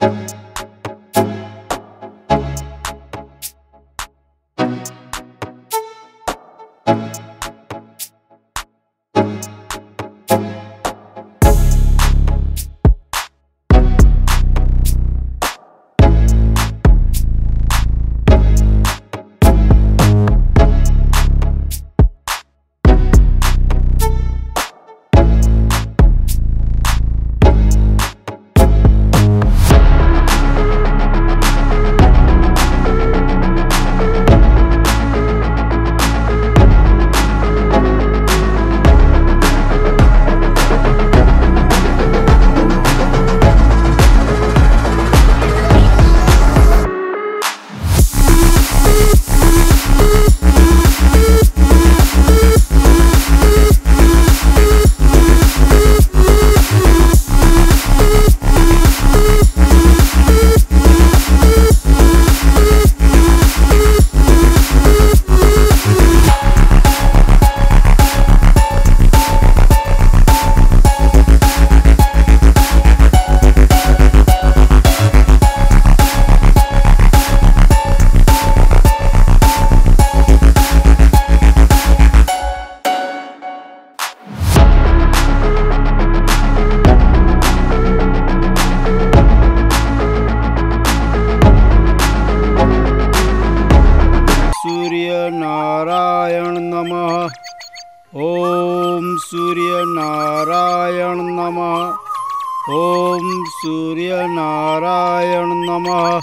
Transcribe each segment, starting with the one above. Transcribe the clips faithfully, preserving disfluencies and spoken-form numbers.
नारायण नमः। ओम सूर्य नारायण नमः। ओम सूर्य नारायण नमः।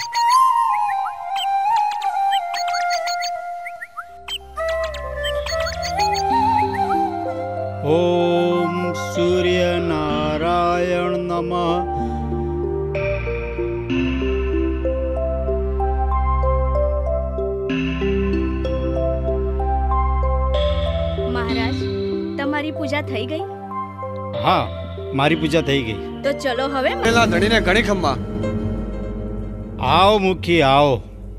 ओम सूर्य नारायण नमः। તમારી પૂજા થઈ ગઈ? હા, મારી પૂજા થઈ ગઈ. તો ચલો હવે પેલા ધણીને ઘણી ખમ્મા. આવો મુખી આવો.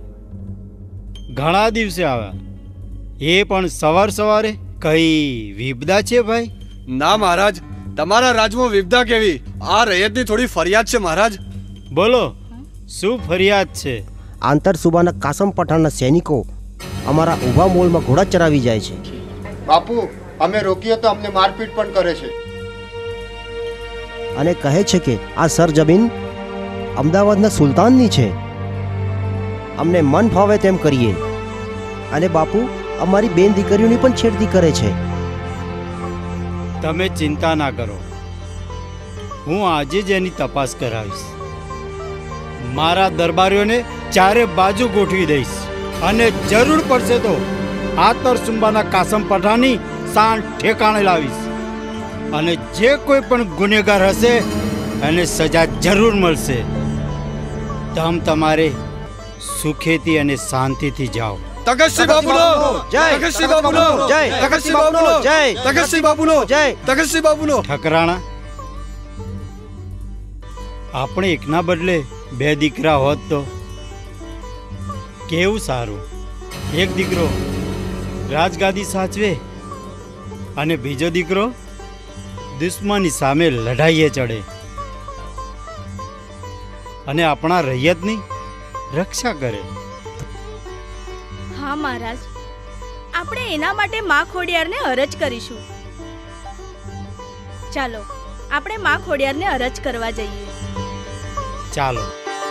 ઘણા દિવસે આવ્યા, એ પણ સવાર સવારે. કઈ વિપદા છે ભાઈ? ના મહારાજ, તમારા રાજમાં વિપદા કેવી? આ રૈયતની થોડી ફરિયાદ છે મહારાજ. બોલો, શું ફરિયાદ છે? આંતર સુબાના કાસમ પઠાણના સૈનિકો અમારા ઊભા મોલમાં ઘોડા ચરાવી જાય છે. બાપુ, અમે રોકીએ તો અમને મારપીટ પણ કરે છે અને કહે છે કે આ સરજમીન અમદાવાદના સુલતાનની છે. અમને મન ફાવે તેમ કરીએ. અને બાપુ, અમારી બેન દીકરીઓની પણ છેડતી કરે છે. તમે ચિંતા ના કરો, હું આજે જ એની તપાસ કરાવીશ. મારા દરબારીઓને ચારે બાજુ ગોઠવી દઈશ અને જરૂર પડશે તો આતર સુંબાના કાસમ પઠાણની શાન ઠેકાણે લાવીશ. અને જે કોઈ પણ ગુનેગાર હશે એને સજા જરૂર મળશે. તમ તમારે સુખેથી અને શાંતિથી જાઓ. તગતસિંહ બાબુનો જય! તગતસિંહ બાબુનો જય! તગતસિંહ બાબુનો જય! તગતસિંહ બાબુનો જય! તગતસિંહ બાબુનો. ઠકરાણા, આપણે એકના બદલે બે દીકરા હોત તો કેવું સારું. એક દીકરો રાજગાદી સાચવે અને બીજો દીકરો દુશ્મની સામે લડાઈએ ચડે અને આપણા રૈયતની રક્ષા કરે. હા મહારાજ, આપણે એના માટે માં ખોડિયારને અરજ કરીશું. ચાલો, આપણે માં ખોડિયારને અરજ કરવા જઈએ. ચાલો.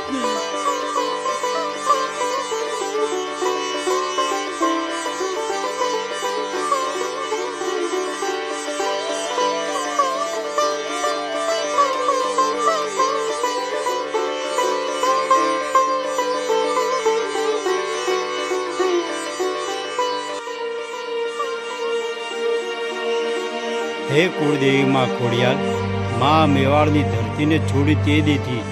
હે કુળદેવી માં ખોડિયાર, માં મેવાડની ધરતીને છોડી તે દીથી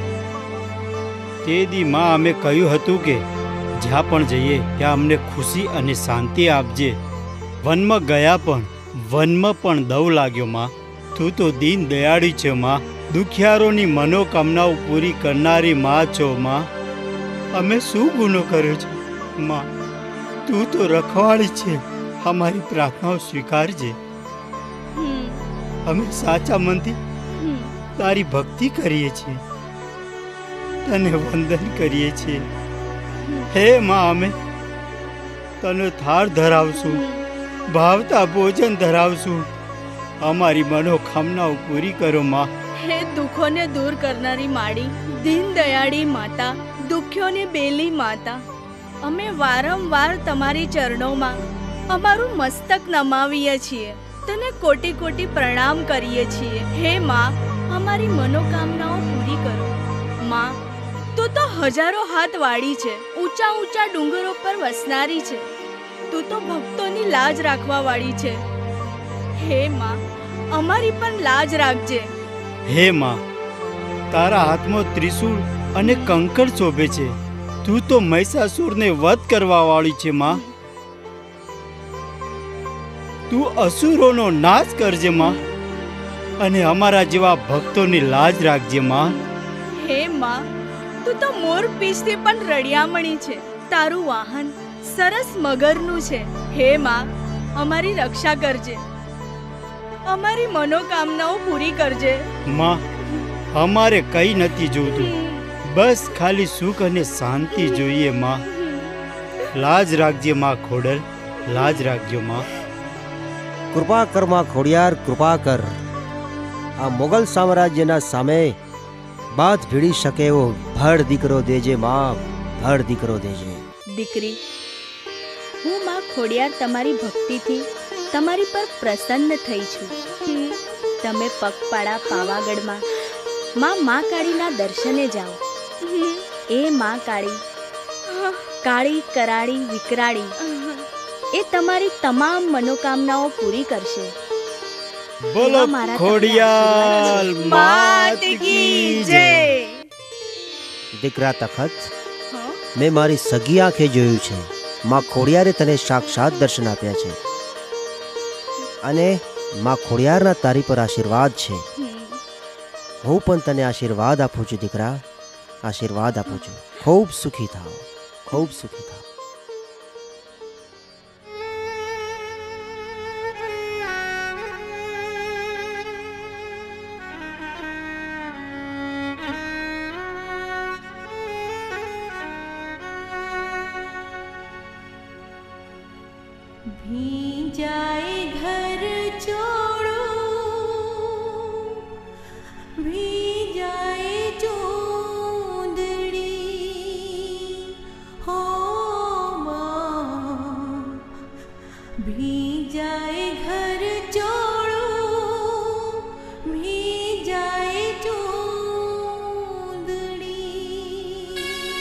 તે દી માં અમે કહ્યું હતું કે જ્યાં પણ જઈએ ત્યાં અમને ખુશી અને શાંતિ આપજે. વનમાં ગયા પણ વનમાં પણ દવ લાગ્યો માં. તું તો દીન દયાળી છે માં, દુખિયારોની મનોકામનાઓ પૂરી કરનારી માં છો માં. અમે શું ગુનો કર્યો છે માં? તું તો રખવાળી છે, અમારી પ્રાર્થનાઓ સ્વીકારજે. અમે સાચા મનથી તારી ભક્તિ કરીએ છીએ. તને વંદન કરીએ છીએ. હે માં, અમે તને થાળ ધરાવશું, ભાવતા ભોજન ધરાવશું. અમારી મનોકામનાઓ પૂરી કરો માં. હે દુઃખોને દૂર કરનારી માડી, દીન દયાળી માતા, દુખ્યોને બેલી માતા, અમે વારંવાર તમારી ચરણોમાં અમારું મસ્તક નમાવીએ છીએ, તને કોટી કોટી પ્રણામ કરીએ છીએ. હે માં, અમારી મનોકામનાઓ પૂરી કરો. માં, તું તો હજારો હાથ વાળી છે, ઊંચા ઊંચા ડુંગરો પર વસનારી છે, તું તો ભક્તોની લાજ રાખવા વાળી છે. હે માં, અમારી પણ લાજ રાખજે. હે માં, તારા હાથમાં ત્રિશૂળ અને કંકર શોભે છે. તું તો મહિષાસુરને વધ કરવા વાળી છે માં. તું અસુરોનો નાશ કરજે માં, અને અમારા જેવા ભક્તોની લાજ રાખજે માં. હે માં, તું તો મોર પીછથી પણ રળિયામણી છે, તારું વાહન સરસ મગરનું છે. હે માં, અમારી રક્ષા કરજે, અમારી મનોકામનાઓ પૂરી કરજે. માં, અમારે કંઈ નથી જોતું, બસ ખાલી સુખ અને શાંતિ જોઈએ માં. લાજ રાખજે માં ખોડલ, લાજ રાખજો માં. કૃપા કર માં ખોડિયાર, કૃપા કર. આ મોગલ સામ્રાજ્યના સામે બાદ ભીડી શકે એવો ભડ દીકરો દેજે માં, ભડ દીકરો દેજે. દીકરી, હું માં ખોડિયાર તમારી ભક્તિથી તમારી પર પ્રસન્ન થઈ છું. તમે પગપાળા પાવાગઢમાં માં મા કાળીના દર્શને જાઓ. એ મા કાળી, કાળી કરાળી વિકરાળી, એ તમારી તમામ મનોકામનાઓ પૂરી કરશે. બોલો ખોડિયાર માત કી જય. દીકરા તખત, મેં મારી સગી આંખે જોયું છે, માં ખોડિયારે તને સાક્ષાત દર્શન આપ્યા છે, અને માં ખોડિયારના તારી પર આશીર્વાદ છે. હું પણ તને આશીર્વાદ આપું છું દીકરા, આશીર્વાદ આપું છું. ખૂબ સુખી થાઓ, ખૂબ સુખી થાઓ. भीजाए घर छोड़ो, भीजाए चूंदड़ी हो मां, भीजाए घर छोड़ो, भीजाए चूंदड़ी.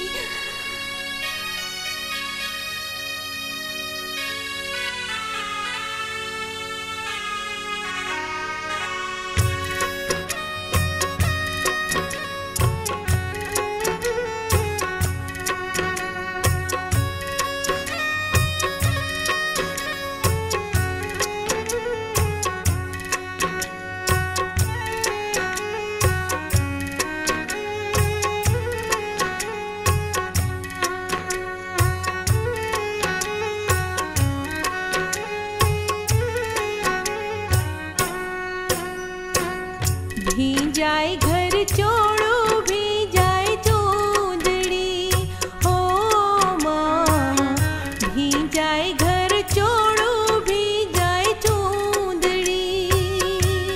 भीजाए घर छोड़ो, भीजाए चूंदड़ी हो मां, भीजाए घर छोड़ो, भीजाए चूंदड़ी.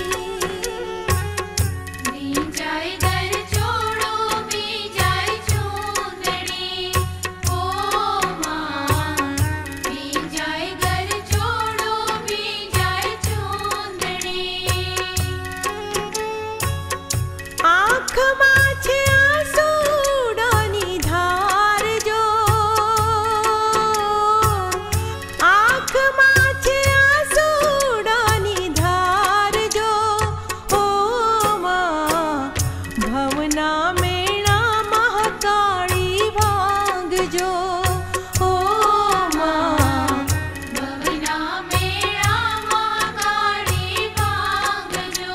भीजाए घर छोड़ो, भीजाए चूंदड़ी हो मां, भीजाए घर छोड़ो, भीजाए चूंदड़ी. आँखમાં છે આંસુડાની ધાર જો, આંખમાં છે આંસુડાની ધાર જો, ઓ માં ભવના મેણા મહાકાળી ભાંગજો, ઓ માં ભવના મેણા મહાકાળી ભાંગજો.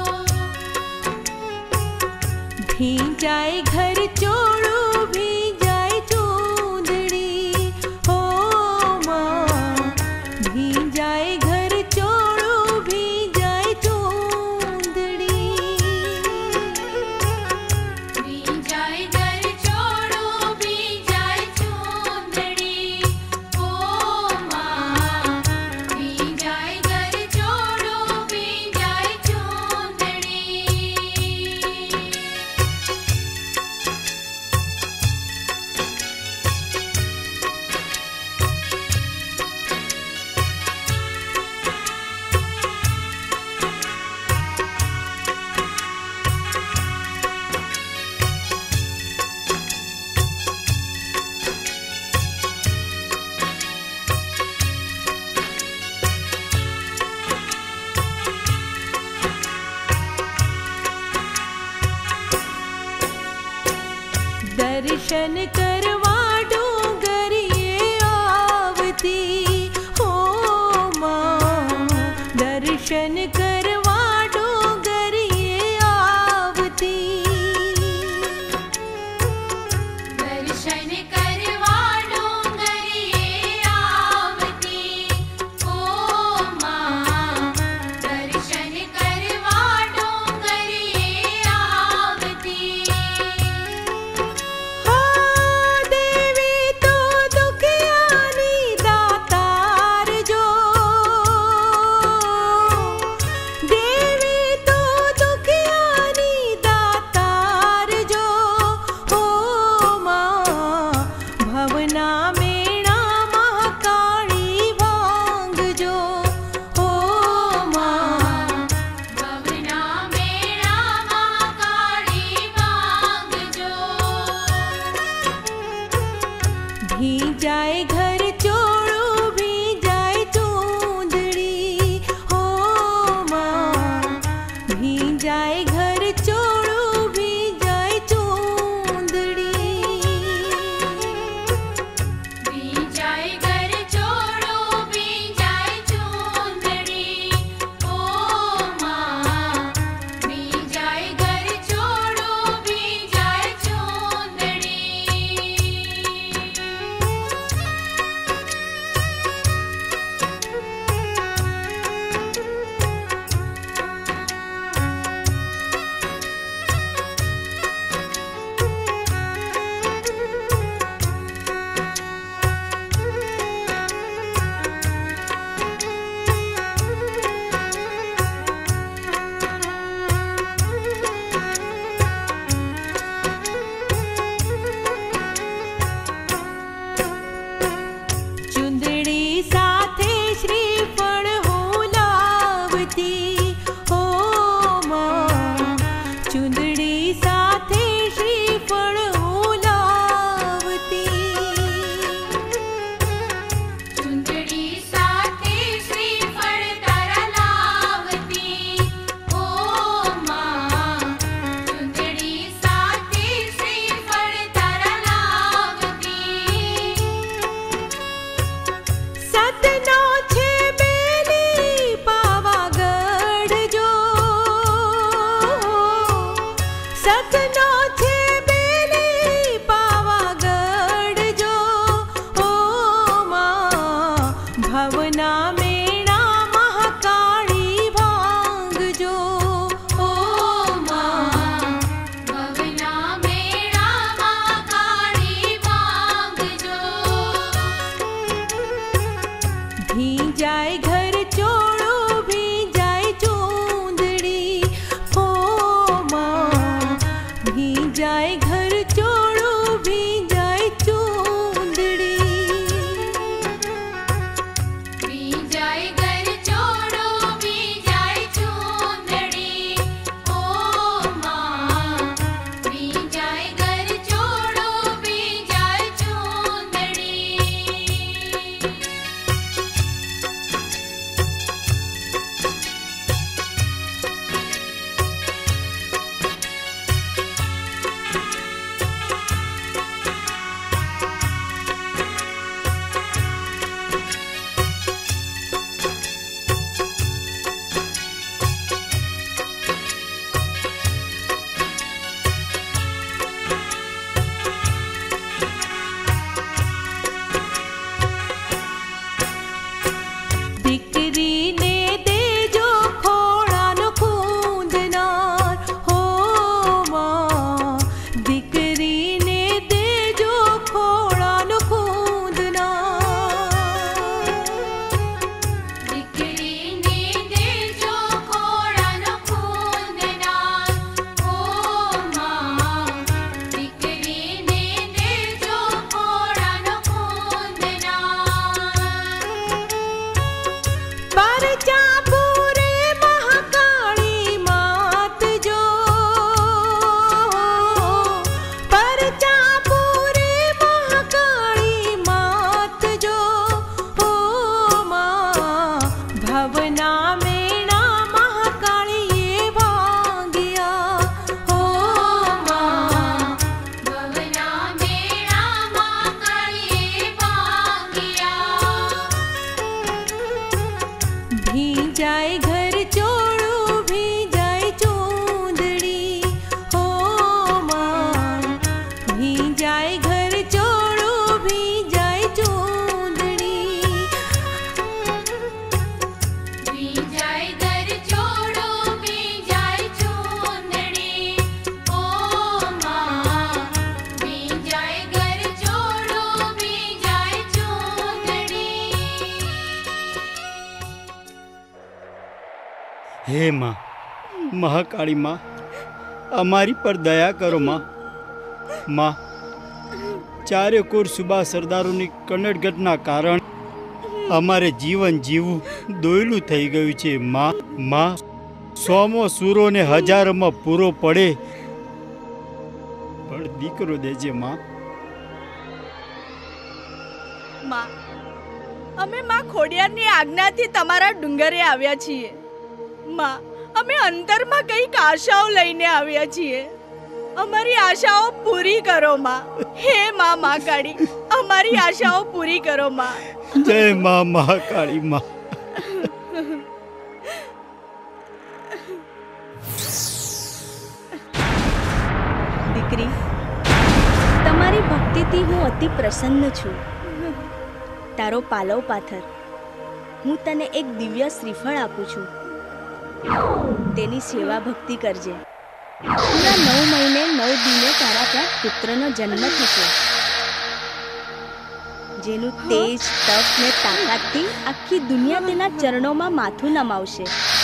भीजाए घर छोड़ो, भीजाए चूंदड़ी हो मां, भीजाए घर छोड़ो, भीजाए चूंदड़ी. भीजाए घर દર્શન કરવા ડુંગરીએ આવતી હો માં દર્શન કરવા ડુંગરીએ આવતી દર્શન કરવા ડુંગરીએ આવતી ઓ માં દર્શન કરવા ડુંગરીએ આવતી હા દેવી તો દુખિયાની દાતાર જો દેવી તો દુખિયાની દાતાર જો હો માં ભવના મેળામાં કાળી ભાંગજો હો માં ભવના મેળામાં કાળી માંગજો ભીંજાય ઘર ચોળું ભીંજાય ચૂંદડી હો માં ભીંજાય ઘર ચોળું ભીંજાય ચૂંદડી ભીંજાય ઘર ચોળું ભીંજાય ચૂંદડી ઓ માં ભીંજાય ઘર ચોળું ભીંજાય ચૂંદડી ચુંદડી સાથે શ્રીફળ હું લાવતી હો માં ચુંદડી સાથે શ્રીફળ હું લાવતી ચૂંદડી સાથે શ્રીફળ તારા લાવતી ઓ માં ચૂંદડી સાથે શ્રીફળ તારા લાવતી સતનો છે બેલી પાવાગઢ જો સતનો છે બેલી પાવાગઢ જો ઓ માં ભવના મેળામાં કાળી ભાંગજો ઓ માં ભવના મેળામાં કાળી માંગજો ભીંજાય ઘર ચોળું ભીંજાય ચૂંદડી હો માં ભીંજાય ઘર ચોળું ભીંજાય ચૂંદડી ભીંજાય ઘર ચોળું ભીંજાય ચૂંદડી ઓ માં ભીંજાય ઘર ચોળું ભીંજાય ચૂંદડી હે માં, મહાકાળી માં, અમારી પર દયા કરો માં. માં, ચારે કોર સુબા સરદારોની કનડગતના કારણે અમારે જીવન જીવવું દોયલું થઈ ગયું છે માં. માં, સોમો સૂરો ને હજારોમાં પૂરો પડે પણ દીકરો દેજે માં. માં, અમે માં ખોડિયારની આજ્ઞાથી તમારા ડુંગરે આવ્યા છીએ. માં, અમે અંતરમાં કંઈક આશાઓ લઈને આવ્યા છીએ. અમારી આશાઓ પૂરી કરો માં. હે માં મહાકાળી, અમારી આશાઓ પૂરી કરો માં. જય માં મહાકાળી માં. દીકરી, તમારી ભક્તિથી હું અતિ પ્રસન્ન છું. તારો પાલવ પાથર, હું તને એક દિવ્ય શ્રીફળ આપું છું. તેની સેવા ભક્તિ કરજે. પૂરા નવ મહિને નવ દિને તારા ત્યાં પુત્રનો જન્મ થશે, જેનું તેજ, તપ ને તાકાતથી આખી દુનિયા તેના ચરણોમાં માથું નમાવશે.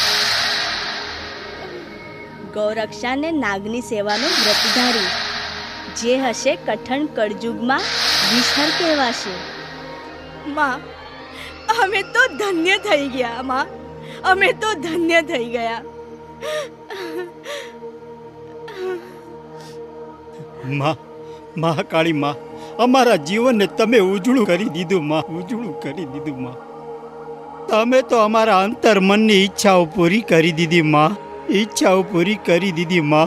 ગૌરક્ષા ને નાગની સેવાનો વ્રત ધારી જે હશે કઠણ કળજુગમાં વિષહર કહેવાશે. માં, અમે તો ધન્ય થઈ ગયા માં. અમે તો ધન્ય થઈ ગયા. માં, મહાકાળી માં, અમારા જીવનને તમે ઉજળું કરી દીધું માં, ઉજળું કરી દીધું માં. તમે તો અમારા અંતર મનની ઈચ્છાઓ પૂરી કરી દીધી માં, ઈચ્છાઓ પૂરી કરી દીધી માં.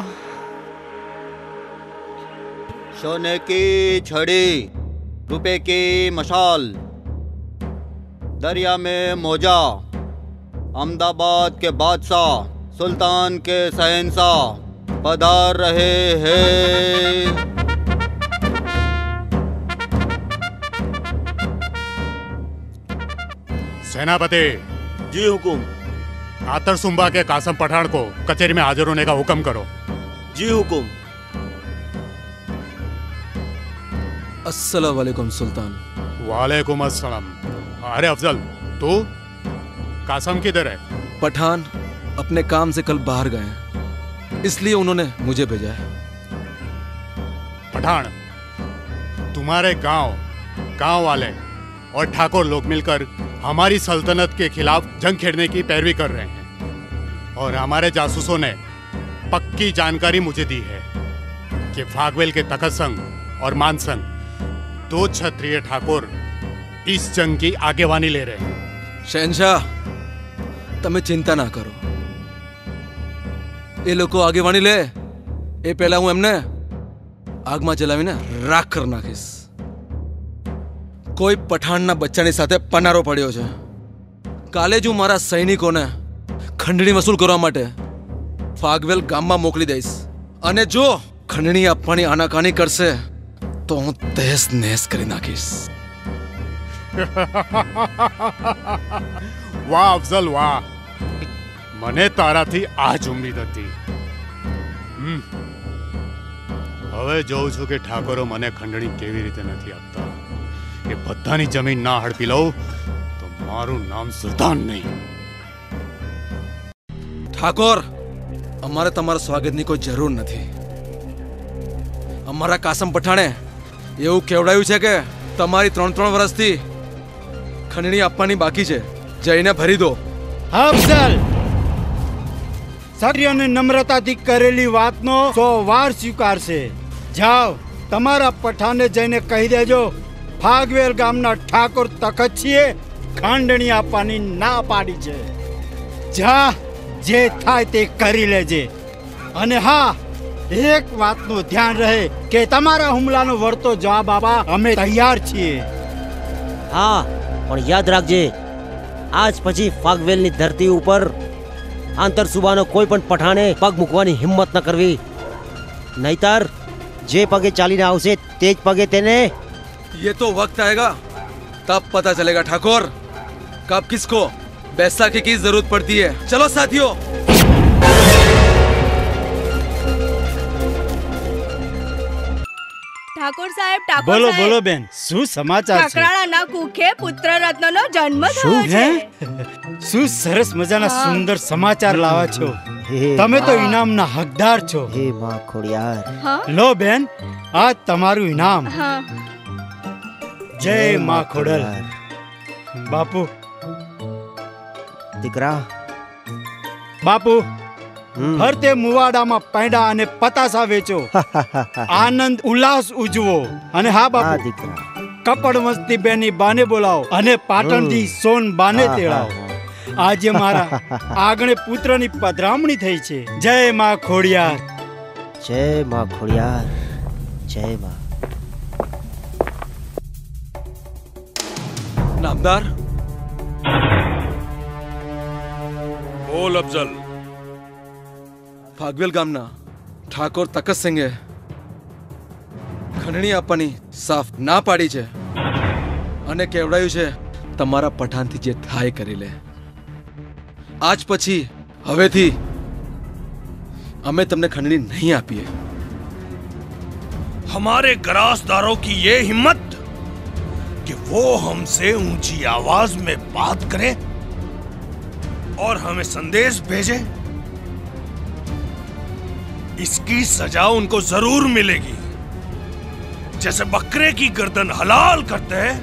सोने की छड़ी, रुपए की मशाल, दरिया में मौजा, अहमदाबाद के बादशाह, सुल्तान के शहंशाह पधार रहे हैं. सेनापति जी हुकुम. आतर सुंबा के कासम पठान को कचहरी में हाजिर होने का हुक्म करो. जी हुकुम. अस्सलाम वालेकुम सुल्तान. वालेकुम अस्सलाम. अरे अफजल, तू कासम किधर है? पठान अपने काम से कल बाहर गए हैं, इसलिए उन्होंने मुझे भेजा है. पठान, तुम्हारे गांव गांव वाले और ठाकुर लोग मिलकर हमारी सल्तनत के खिलाफ जंग छेड़ने की पैरवी कर रहे हैं और हमारे जासूसों ने पक्की जानकारी मुझे दी है कि फागवेल के तखत संघ और मानसंघ दो क्षत्रिय ठाकुर इस जंग की आगेवानी ले रहे हैं. शहनशाह, તમે ચિંતા ના કરો. એ લોકો આગેવાની લે એ પહેલા હું એમને આગમાં જલાવીને રાખ કરી નાખીશ. કોઈ પઠાણના બચ્ચાની સાથે પનારો પડ્યો છે. કાલે જ હું મારા સૈનિકોને ખંડણી વસૂલ કરવા માટે ફાગવેલ ગામમાં મોકલી દઈશ અને જો ખંડણી આપવાની આનાકાની કરશે તો હું તહેસ નહેસ કરી નાખીશ. વાહ અફઝલ વાહ, મને તારાથી આ જ ઉમ્મીદ હતી. હમ. હવે જોઉં છું કે ઠાકોરો મને ખંડણી કેવી રીતે નથી આપતા. એ બધાની જમીન ના હડપી લઉં તો મારું નામ સુલતાન નહીં. ઠાકોર, અમારે તમારા સ્વાગતની કોઈ જરૂર નથી. અમારા કાસમ પઠાણે એવું કહેવડાયું છે કે તમારી ત્રણ ત્રણ વર્ષથી ખંડણી આપવાની બાકી છે, જઈને ભરી દો. અફઝલ, સત્ય અને નમ્રતાથી કરેલી વાતનો સો વાર સ્વીકારશે. જાઓ, તમારા પઠાને જઈને કહી દેજો ફાગવેલ ગામના ઠાકોર તખતસિંહે ખાંડણી આપવાની ના પાડી છે. જા, જે થાય તે કરી લેજે. અને હા, એક વાતનું ધ્યાન રહે કે તમારા હુમલાનો વળતો જવાબ આપવા અમે તૈયાર છીએ. હા, પણ યાદ રાખજે, આજ પછી ફાગવેલની ધરતી ઉપર આંતર સુબાનો કોઈ પણ પઠાણે પગ મૂકવાની હિંમત ન કરવી. નહીતર જે પગે ચાલીને આવશે તે જ પગે તેને. ये तो वक्त आएगा तब पता चलेगा ठाकुर कब किसको बैसाखी की जरूरत पड़ती है. चलो साथियों. ઠાકોર સાહેબ ઠાકોર બોલો સાહેબ. બોલો બેન, શું સમાચાર છે? ઠકરાળાના કુખે પુત્ર રત્નનો જન્મ થયો શું છે. હે? શું સરસ મજાના હા. સુંદર સમાચાર લાવા છો. હે તમે તો માં, ઇનામના હકદાર છો. હે માં ખોડિયાર. હા લો બેન, આ તમારું ઇનામ. હા જય માં ખોડલ. બાપુ દીકરા. બાપુ હમ. ફરતે મુવાડામાં પૈડા અને પતાસા વેચો, આનંદ ઉલ્લાસ ઉજવો. અને હા હા બાપુ, દીકરા. કપડ મસ્તી બેની બાને બોલાવો અને પાટણથી સોન બાને હા, તેડાવો. હા, આજે મારા આગણે પુત્રની પધરામણી થઈ છે. જય માં ખોડિયાર. જય માં ખોડિયાર. જય માં. નામદાર. બોલ અફઝલ. ફાગવેલ ગામના ઠાકોર તકતસિંહે ખંડણી આપવાની સાફ ના પાડી છે અને કહેવડાયું છે તમારા પઠાણથી જે થાય કરી લે. આજ પછી હવેથી અમે તમને ખંડણી નહીં આપીએ. हमारे ग्रासदारों की ये हिम्मत कि वो हमसे ऊंची आवाज में बात करे और हमें संदेश भेजे, इसकी सजा उनको जरूर मिलेगी. जैसे बकरे की गर्दन हलाल करते हैं,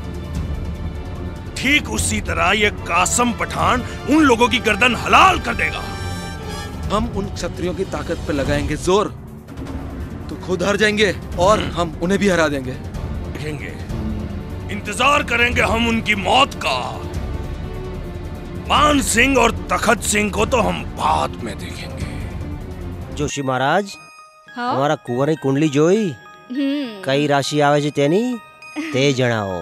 ठीक उसी तरह ये कासम पठान उन लोगों की गर्दन हलाल कर देगा. हम उन क्षत्रियों की ताकत पे लगाएंगे जोर तो खुद हार जाएंगे और हम उन्हें भी हरा देंगे. देखेंगे, इंतजार करेंगे हम उनकी मौत का. मान सिंह और तखत सिंह को तो हम बाद में देखेंगे. જોશી મહારાજ, હા અમારા કુંવરની કુંડલી જોઈ? હમ કઈ રાશિ આવે છે તેની તે જણાવો.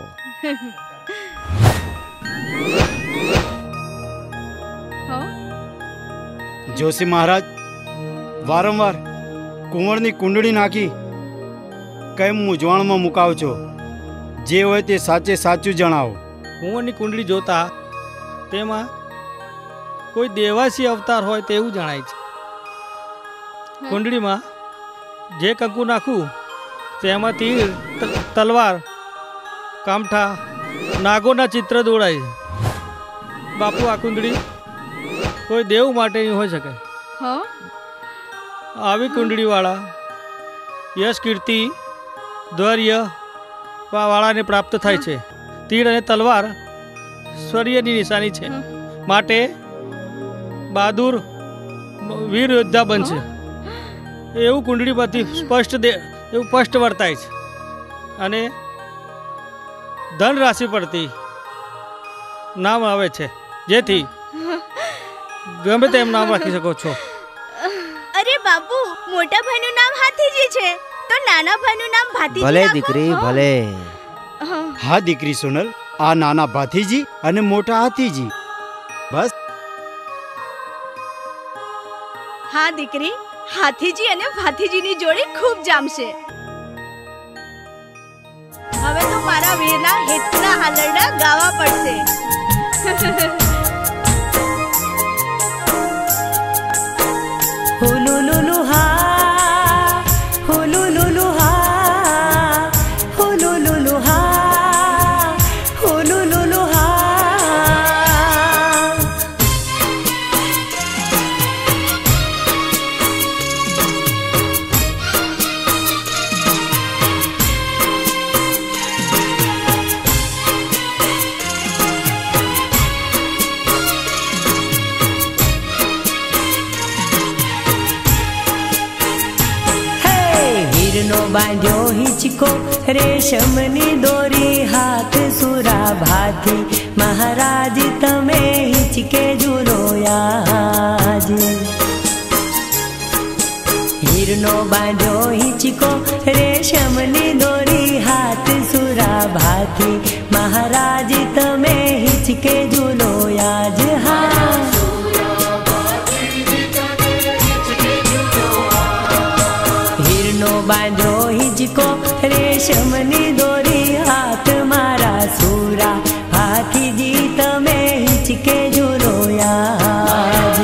હા જોશી મહારાજ, વારંવાર કુંવરની કુંડળી નાખી કેમ મૂંઝવણમાં મુકાવ છો? જે હોય તે સાચે સાચું જણાવો. કુંવરની કુંડળી જોતા તેમાં કોઈ દેવાસી અવતાર હોય તેવું જણાય છે. કુંડળીમાં જે કંકુ નાખું તેમાં તીર, ત- તલવાર, કામઠા, નાગોના ચિત્ર દોડાય છે. બાપુ, આ કુંડળી કોઈ દેવ માટેની હોઈ શકે. હા આવી કુંડળીવાળા યશ, કીર્તિ, ધૈર્ય વાળાને પ્રાપ્ત થાય છે. તીર અને તલવાર સ્વર્યની નિશાની છે, માટે બહાદુર વીર યોદ્ધા બનશે એવું કુંડળી પરથી સ્પષ્ટ દે એવું સ્પષ્ટ વર્તાય છે. અને ધન રાશિ પરથી નામ આવે છે, જેથી ગમે તેમ નામ રાખી શકો છો. અરે બાપુ, મોટા ભાઈનું નામ હાથીજી છે તો નાના ભાઈનું નામ ભાતીજી ભલે રાખો. દીકરી હા. ભલે. હા. હા દીકરી સોનલ, આ નાના ભાથીજી અને મોટા હાથીજી. બસ હા દીકરી, હાથીજી અને ભાથીજીની જોડી ખૂબ જામશે. હવે તો મારા વીરના હિતના હાલરડા ગાવા પડશે. હુલુલુલુ હા, હુલુલુલુ હા, હુલુલુલુ હા, હુલુલુલુ હા. હીરનો બાંધ્યો હિંચકો, રેશમની દોરી, હાથ સુરાભાથી, મહારાજ તમે હિંચકે ઝૂલોયા જ. હીરનો બાંધ્યો હિંચકો, રેશમની દોરી, હાથ સુરાભાથી, મહારાજ તમે હિંચકે ઝૂલોયા જ. હા હીરનો બાંધ્યો હિંચકો, રેશમની દોરી, હાથ મારા સુરા, હાથીજી તમે હિંચકે ઝૂલોયા જ.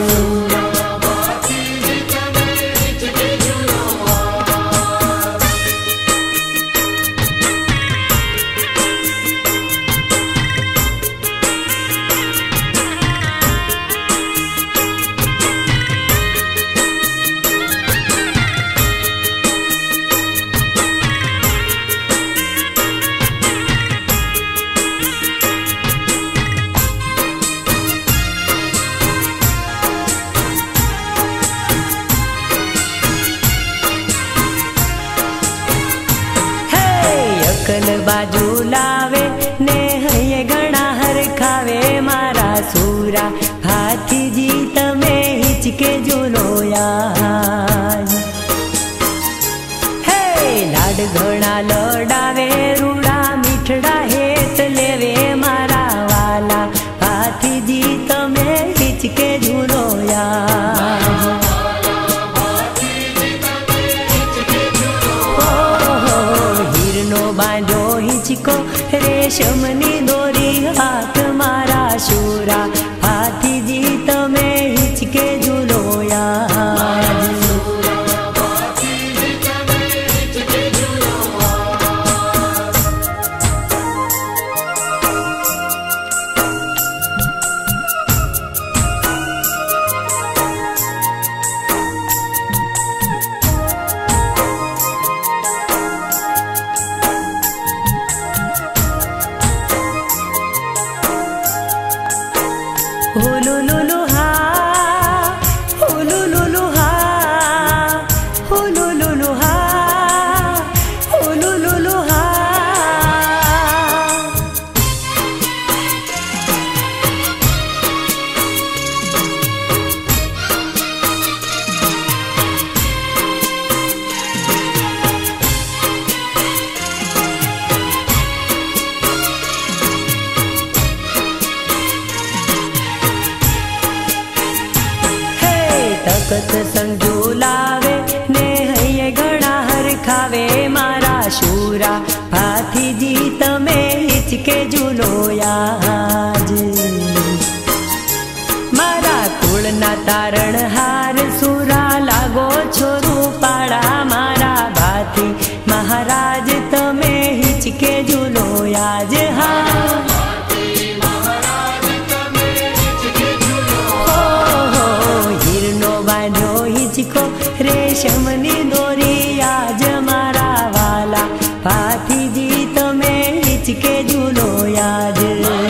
सकल बाजू लावे ने हये घणा हरखावे मारा सूरा हाथी जी तमे हिचके झूलो याज। हे लाड घणा लडावे रूड़ा मीठड़ा हेत लेवे मारा वाला हाथी जी तमे हिचके झूलो याज। बांधो हिचको रेशमनी दोरी हाथ मारा शूरा हाथी जी तमे हिचके झूलो याज। तकत संजू लावे ने हये घणा हरखावे मारा शूरा हाथी जी तमे हिचके झूलो याज। मारा कुळना तारण हार सूरा लागो छोरू पाड़ा मारा भाती महाराज तमे हिचके झूलो याज। हाँ हिचको रेशमनी दोरी आज मारा वाला हाथी जी तमे हिचके झूलो याज।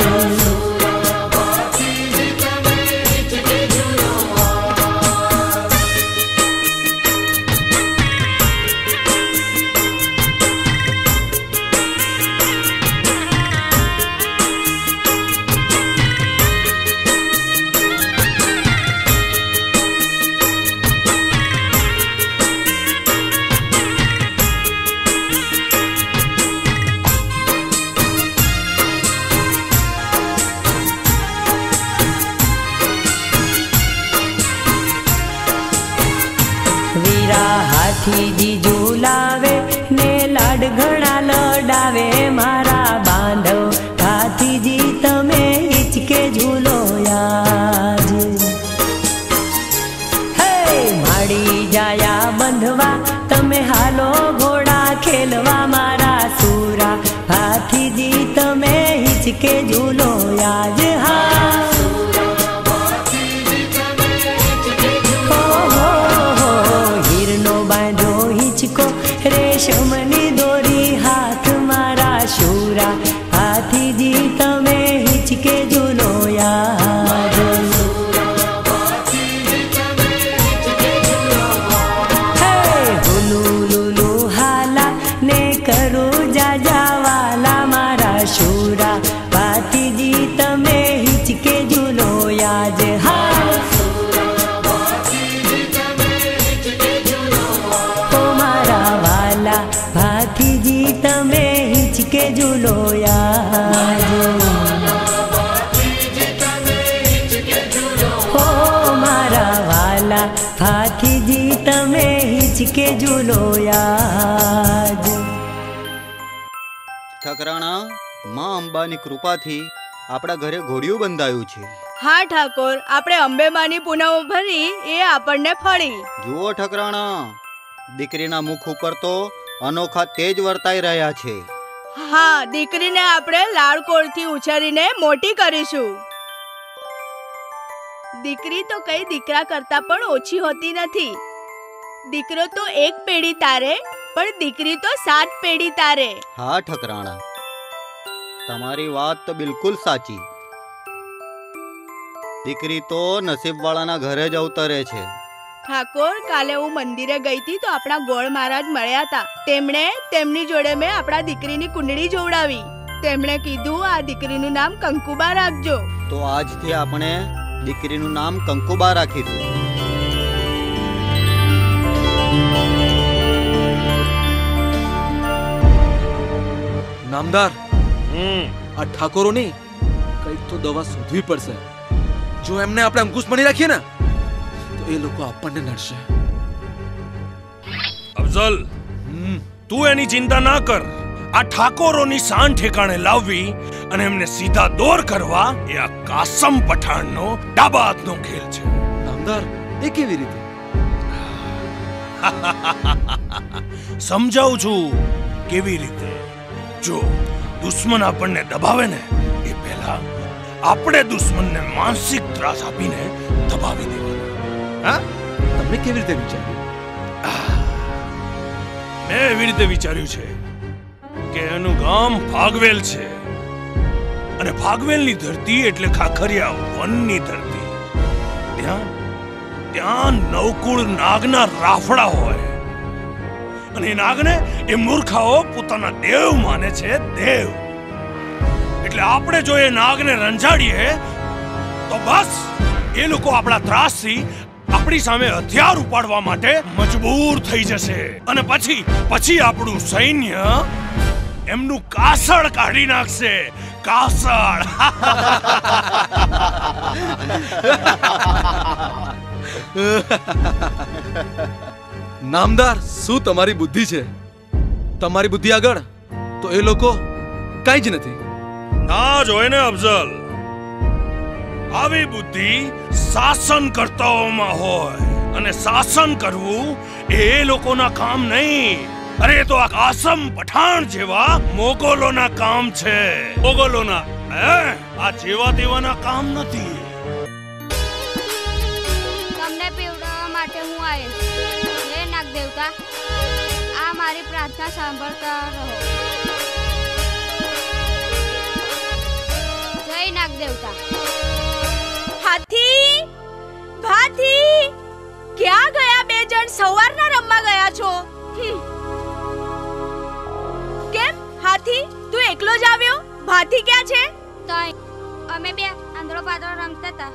हाथी जी झूलावे ने लाड घणा लडावे मारा बांधव हाथी जी तमे हिचके झूलो याज। हे माड़ी जाया बंधवा तमे हालो घोड़ा खेलवा मारा सूरा हाथी जी तमे हिचके झूलो याज। हाँ रेशमनी दोरी हाथ मारा शूरा हाथी जी तमे हिचके झूलो याज। हे हुलू लुलू हाला ने करू जाजा वाला मारा शूरा हाथी जी तमे हिचके झूलो याज। हाँ हाथी जी तमे हिचके झूलो याज। हो मारा वाला हाथी जी तमे हिचके झूलो याज। ઠકરાણા માં અંબાની કૃપાથી આપણા ઘરે ઘોડિયું બંધાયું છે। હા ઠાકોર, આપણે અંબેમાની પૂનમ ભરી એ આપણને ફળી। જુઓ ઠકરાણા, દીકરીના મુખ ઉપર તો અનોખા તેજ વર્તાઈ રહ્યા છે। હા, દીકરીને આપણે લાડકોળથી ઉછેરીને મોટી કરીશું। દીકરી તો કઈ દીકરા કરતા પણ ઓછી હોતી નથી। દીકરો તો એક પેઢી તારે, પણ દીકરી તો સાત પેઢી તારે। હા ઠકરાણા, તમારી વાત તો બિલકુલ સાચી। દીકરી તો નસીબવાળાના ઘરે જ અવતરે છે। ઠાકોર, કાલે હું મંદિરે ગઈ હતી તો આપણા ગોળ મહારાજ મળ્યા હતા. તેમણે તેમની જોડે મેં આપણા દીકરીની કુંડળી જોવડાવી. તેમણે કીધું આ દીકરીનું નામ કંકુબા રાખજો. તો આજથી આપણે દીકરીનું નામ કંકુબા રાખીશું. નામદાર, આ ઠાકોરોની કઈક તો દવા શોધવી પડશે. જો એમને આપણે અંકુશ બની રાખીએ ને તો એ લોકો આપણને નડશે. અફઝલ, તું એની ચિંતા ના કર. આ ઠાકોરોની શાન ઠેકાણે લાવવી અને એમને સીધા દોર કરવા એ આ કાસમ પઠાણનો ડાબા હાથનો ખેલ છે. નામદાર, એ કેવી રીતે? સમજાવું છું કેવી રીતે. જો દુશ્મન આપણને દબાવે ને એ પહેલા આપણે દુશ્મનને માનસિક ત્રાસ આપીને દબાવી દેવાનો. હા, તમને કેવી રીતે વિચાર્યું? મેં એવી રીતે વિચાર્યું છે કે એનું ગામ ફાગવેલ છે અને ફાગવેલની ધરતી એટલે ખાખરિયા વનની ધરતી. ત્યાં ત્યાં નવકુળ નાગના રાફડા હોય અને એ નાગને એ મૂર્ખાઓ પોતાના દેવ માને છે. દેવ એટલે આપણે જો એ નાગને રંજાડીએ તો બસ એ લોકો આપણા ત્રાસથી આપણી સામે હથિયાર ઉપાડવા માટે મજબૂર થઈ જશે અને પછી પછી આપણું સૈન્ય એમનું કાસળ કાઢી નાખશે. કાસળ. નામદાર, શું તમારી બુદ્ધિ છે? તમારી બુદ્ધિ આગળ તો એ લોકો કઈ જ નથી. ના જોય ને અફઝલ, આવી બુદ્ધિ શાસન કરતાઓમાં હોય અને શાસન કરવું એ લોકોના કામ નહીં. અરે તો આ કાસમ પઠાણ જેવા મોગલોના કામ છે. મોગલોના આ જેવા તેવાના કામ નથી. તમને પીવડાવવા માટે હું આવીશ. હે નાગ દેવતા, આ મારી પ્રાર્થના સાંભળતા રહો. જય નાગ દેવતા. હાથી, ભાથી, ક્યાં ગયા બે જણ? સવારના રમવા ગયા છો. કેમ હાથી, તું એકલો જ આવ્યો? ભાથી ક્યાં છે? તઈ અમે બે આંધળો પાતળો રમતા હતા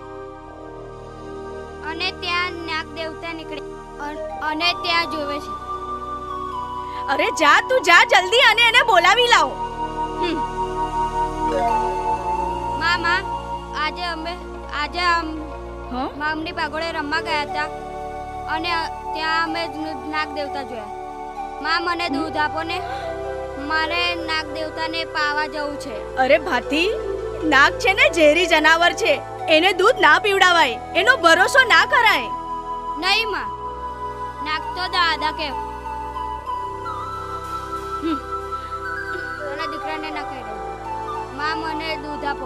અને ત્યાં નાગ દેવતા નીકળી અને ત્યાં જોવે છે. અરે જા, તું જા જલ્દી અને એને બોલાવી લાવો. મામા, આજે અમે આજે મામની પાગોળે રમવા ગયા હતા અને ત્યાં અમે નાગ દેવતા જોયા. માં, મને દૂધ આપો ને, મારે નાગ દેવતાને પાવા જવું છે. અરે ભાથી, નાગ છે ને ઝેરી જનાવર છે, એને દૂધ ના પીવડાવાય. એનો ભરોસો ના કરાય. નહીં માં, નાગ તો દાદા કે મારા દીકરાને ના કહી દે. માં, મને દૂધ આપો.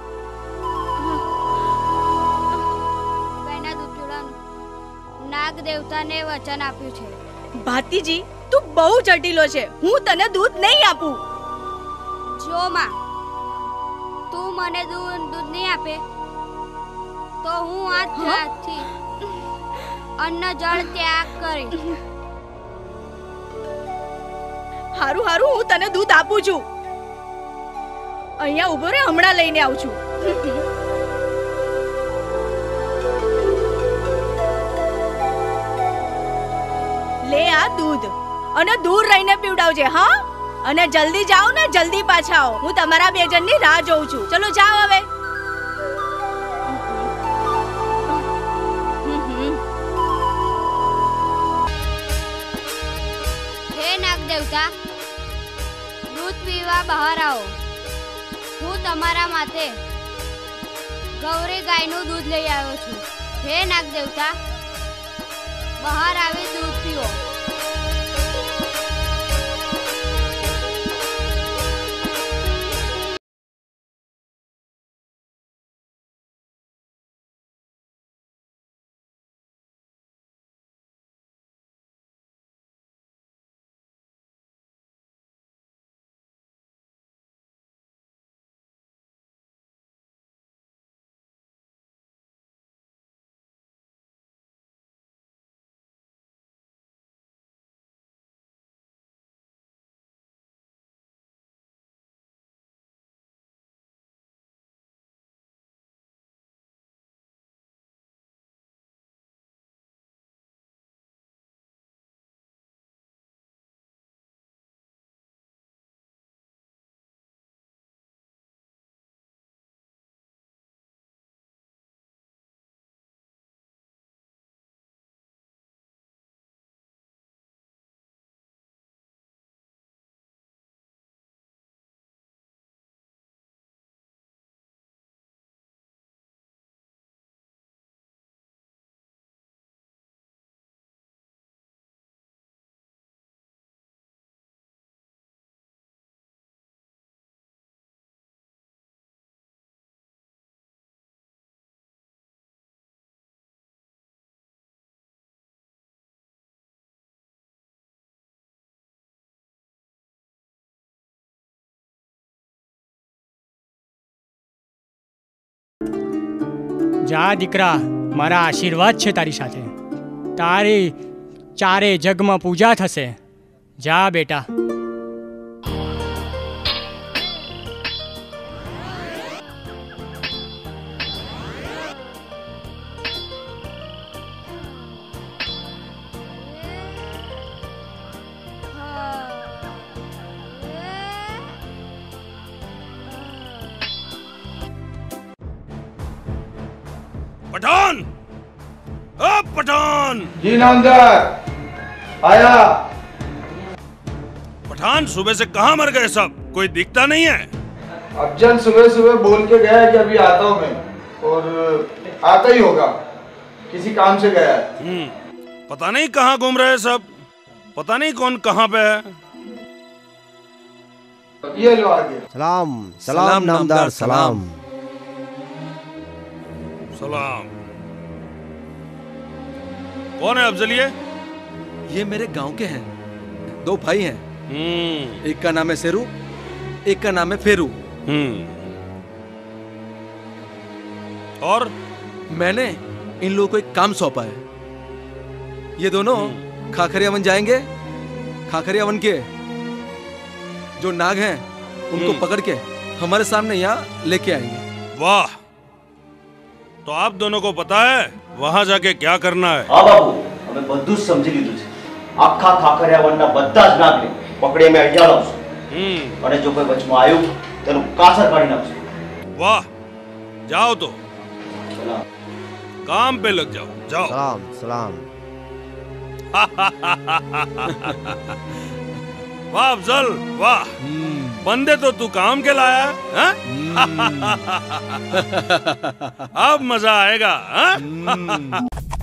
ગાયના દૂધ પીવડાવવાનું નાગ દેવતાને વચન આપ્યું છે. ભાતીજી, તું બહુ જટિલો છે. હું તને દૂધ નહીં આપું. જો માં, તું મને દૂધ દૂધ નહીં આપે તો હું આ ત્યાગથી અન્ન જળ ત્યાગ કરીશ. હારું હારું, હું તને દૂધ આપું છું. અહીંયા ઉભો રે, હમણાં લઈને આવું છું. લે આ દૂધ અને દૂર રહીને પીવડાવજે. હા, અને જલ્દી જાઓ ને, જલ્દી પાછા આવો. હું તમારા બે જણની રાહ જોઉં છું. ચલો જાઓ હવે. હે નાગ દેવતા, દૂધ પીવા બહાર આવો. હું તમારા માટે ગૌરી ગાયનું દૂધ લઈ આવ્યો છું. હે નાગ દેવતા, બહાર આવી દૂધ પીવો. જા દીકરા, મારા આશીર્વાદ છે તારી સાથે. તારી ચારે જગમાં પૂજા થશે. જા બેટા. पठान, ओ पठान। जी नामदार, आया। पठान, सुबह से कहाँ मर गए सब? कोई दिखता नहीं है। अफजल सुबह सुबह बोल के गया है कि अभी आता हूँ मैं, और आता ही होगा, किसी काम से गया है। हम्म, पता नहीं कहाँ घूम रहे सब, पता नहीं कौन कहाँ पे है। ये लो आगे। सलाम सलाम नामदार, सलाम सलाम। कौन है अफजल ये? ये मेरे गांव के हैं, दो भाई हैं। एक का नाम है शेरू, एक का नाम है फेरू। और मैंने इन लोगों को एक काम सौंपा है। ये दोनों खाखरिया वन जाएंगे। खाखरिया वन के जो नाग हैं उनको पकड़ के हमारे सामने यहाँ लेके आएंगे। वाह, तो आप दोनों को पता है वहां जाके क्या करना है? हाँ बाबू, हमें બધું જ સમજી લીધું છે। આખા ખાખરિયા વનના બધા જ નાગને પકડી અમે અહીંયા લાવશું અને જો કોઈ વચમાં આવ્યું તેનું કાસર કાઢી નાખશું। वाह, जाओ तो काम पे लग जाओ, जाओ। सलाम सलाम। वाह अफजल, वाह, बंदे तो तू काम के लाया है? अब मजा आएगा। हाँ?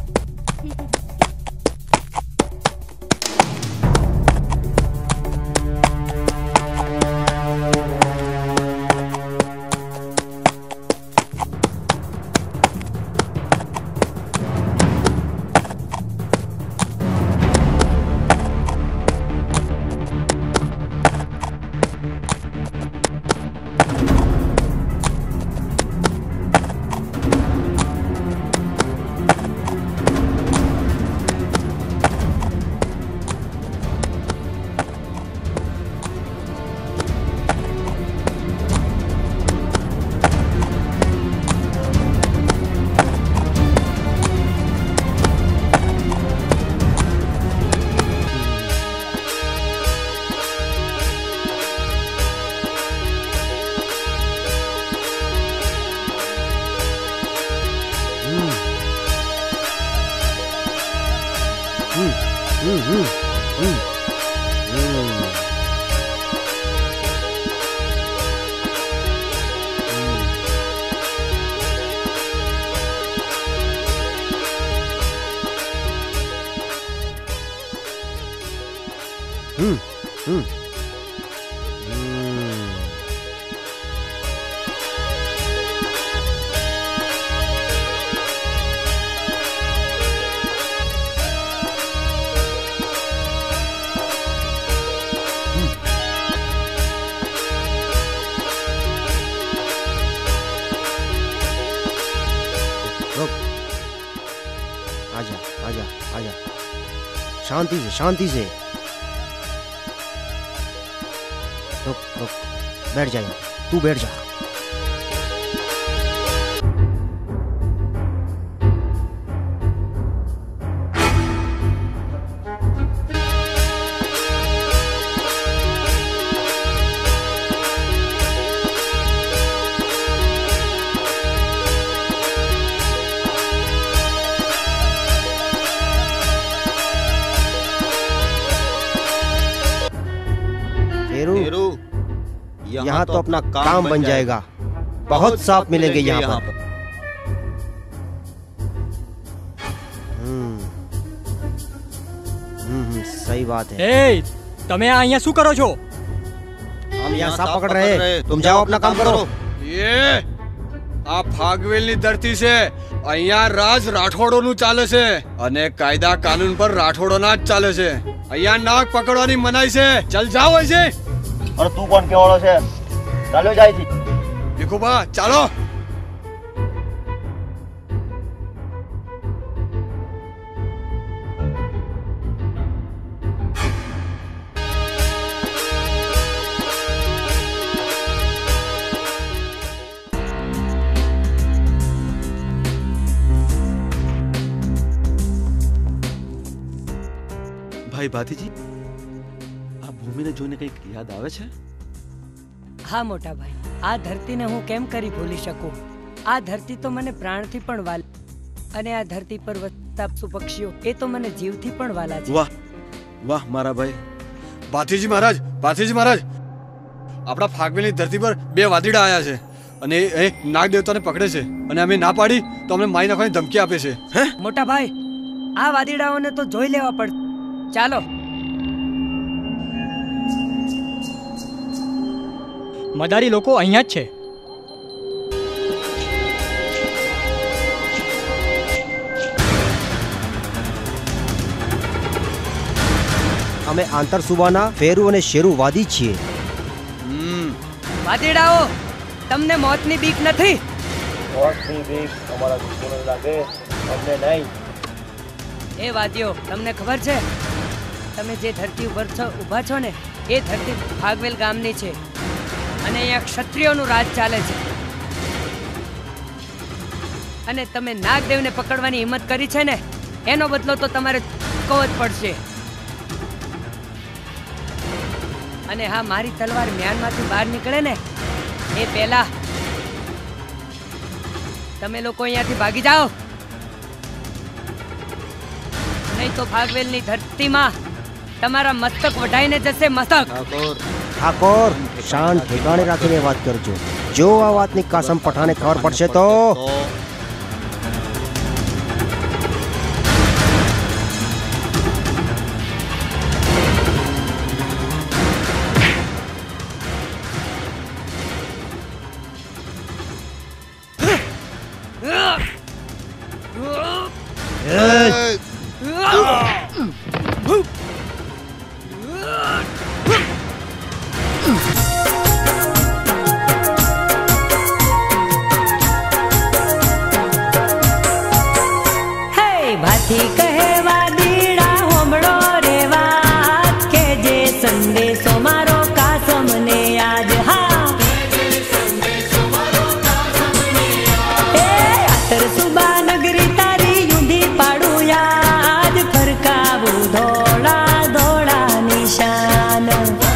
आजा आजा आजा, शांति से शांति से। रुक रुक, बैठ जा यहाँ, तू बैठ जा। यहाँ तो अपना काम बन जाएगा, बहुत सांप मिलेंगे यहाँ पर। हम्म, सही बात है। ए, તમે આ અહીંયા શું કરો છો? हम यहाँ सांप पकड़ रहे हैं, तुम जाओ अपना काम करो। ये આ ફાગવેલની ધરતી છે, અહીંયા રાજ રાઠોડોનું ચાલે છે અને કાયદા કાનૂન પર રાઠોડોના જ ચાલે છે। અહીંયા નાગ પકડવાની મનાઈ છે। ચલ જાઓ અહીંથી। અરે તું કોણ કેવાળો છે? ચાલો જાય થી। ભીખુબા ચાલો। ભાતીજી, આ ભૂમિને જોઈને કંઈક યાદ આવે છે? હા મોટા ભાઈ, આ ધરતીને હું કેમ કરી ભૂલી શકું? આ ધરતી તો મને પ્રાણથી પણ વાલી, અને આ ધરતી પર વસતા પશુ પક્ષીઓ એ તો મને જીવથી પણ વાલા છે. વાહ વાહ મારા ભાઈ. ભાતીજી મહારાજ, ભાતીજી મહારાજ, આપણા ફાગવેલની ધરતી પર બે વાદીડા આવ્યા છે અને એ નાગ દેવતાને પકડે છે અને અમે ના પાડી તો અમને મારી નાખવાની ધમકી આપે છે. હે મોટા ભાઈ, આ વાદીડાઓને તો જોઈ લેવા પડશે. ચાલો. મદારી લોકો અહીંયા જ છે. અમે આંતર સુબાના ફેરુ અને શેરુ વાદી છીએ. વાદીડાઓ, તમને મોતની બીક નથી? મોતની બીક અમારા દુશ્મનો લાગે, અમને નહીં. એ વાદીઓ, તમને ખબર છે તમે જે ધરતી ઉપર છો ઊભા છો ને, એ ધરતી ફાગવેલ ગામની છે અને અહીંયા ક્ષત્રિયોનું રાજ ચાલે છે. અને તમે નાગદેવને પકડવાની હિંમત કરી છે ને, એનો બદલો તો તમારે ચૂકવવો જ પડશે. અને હા, મારી તલવાર મ્યાનમાંથી બહાર નીકળે ને એ પહેલા તમે લોકો અહીંયાથી ભાગી જાઓ, નહીં તો ફાગવેલની ધરતીમાં તમારા મસ્તક વઢાઈને જશે. મસ્તક. ઠાકોર, શાન ઠેકાણે રાખીને વાત કરજો. જો આ વાતની કાસમ પઠાને ખબર પડશે તો ભાથી કહેવા દીડા હોમળો રે વાત, કે જે સંદેશો મારો કાસમને યાદ. હા, એ આતર સુબા નગરી તારી યુંધી પાડું યાદ, ફરકાવું ધોળા ધોળા નિશાન.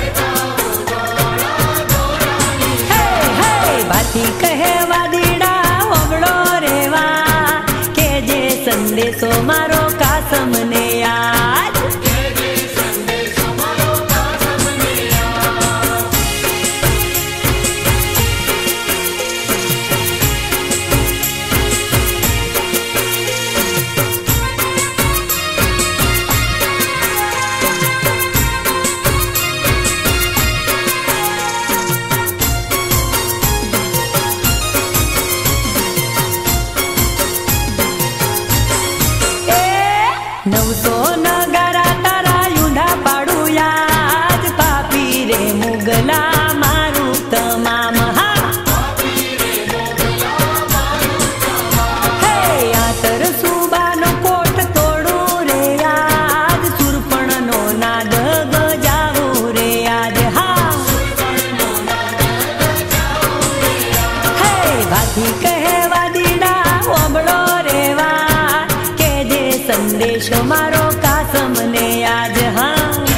હે હે ભાથી કહેવા દીડા હોમળો રે વાત, કે જે સંદેશો મારો કાસમને યાદ. નવસો નગારા તારા યુંધા પાડું યાદ, પાપી રે મુગલા મારું તમામ. હા, હે આતર સુબાનો કોટ તોડું રે યાદ, સુરપણનો નાદ ગજાવું રે યાદ. હા, હે ભાથી કહેવા દીડા ઓબળો રેવા, કે જે સંદેશો મારો કાસમને યાદ. હા,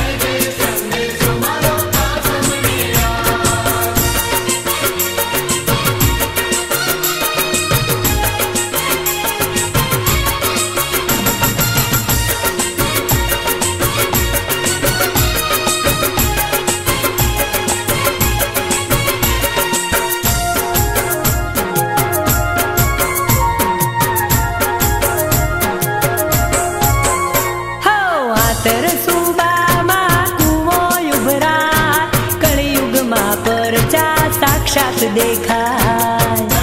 આતર સુબામાં કુવો યુભરાય, કળિયુગમાં પરચા સાક્ષાત દેખાય.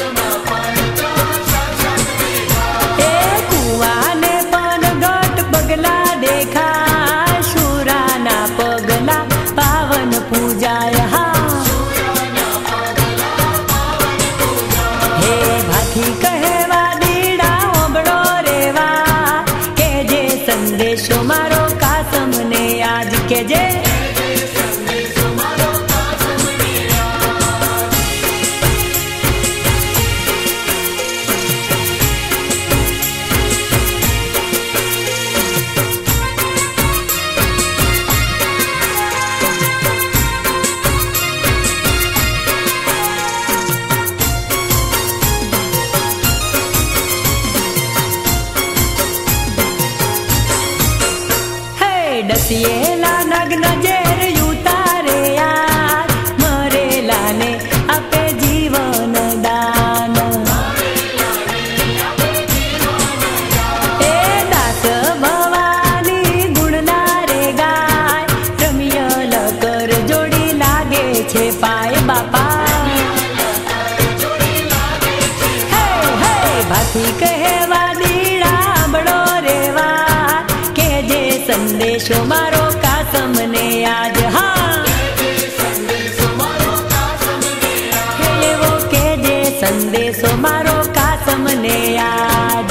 એ કુવાને પણ ગટ પગલા દેખાય, શુરાના પગલા પાવન પૂજાય. હા, હે ભાથી કહેવા દીડા ઓબળો રેવા, કે જે સંદેશો મારો કાસમને યાદ. કે જે બેસીએલા નગ્ન ઝેર ઉતારે યાર મરેલા ને આપે જીવન દાન એ દાસ ભવાની ગુણના રે ગાય રમિયલ કર જોડી લાગે છે પાય બાપા હે હે ભાથી કહેવા દીડા બડો રેવા કે જે સંદેશો મારો કાસમને આજ હા એવો કે જે સંદેશો મારો કાસમને આજ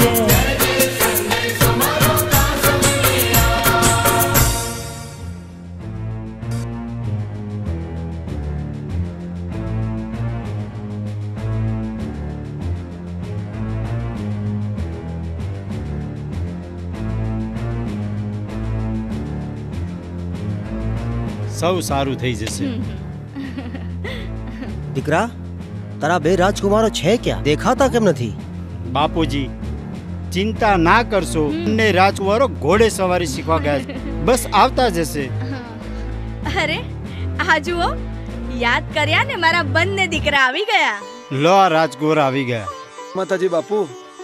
સૌ સારું થઈ જશે. દીકરા તારા બે રાજકુમારો છે ક્યાં દેખાતા કેમ નથી? બાપુજી ચિંતા ના કરશો, બંને રાજકુમારો ઘોડે સવારી શીખવા ગયા છે. બસ આવતા જશે. અરે આ જુઓ, યાદ કર્યા ને મારા બંને દીકરા આવી ગયા. લો આ રાજકુમાર આવી ગયા. માતાજી બાપુ.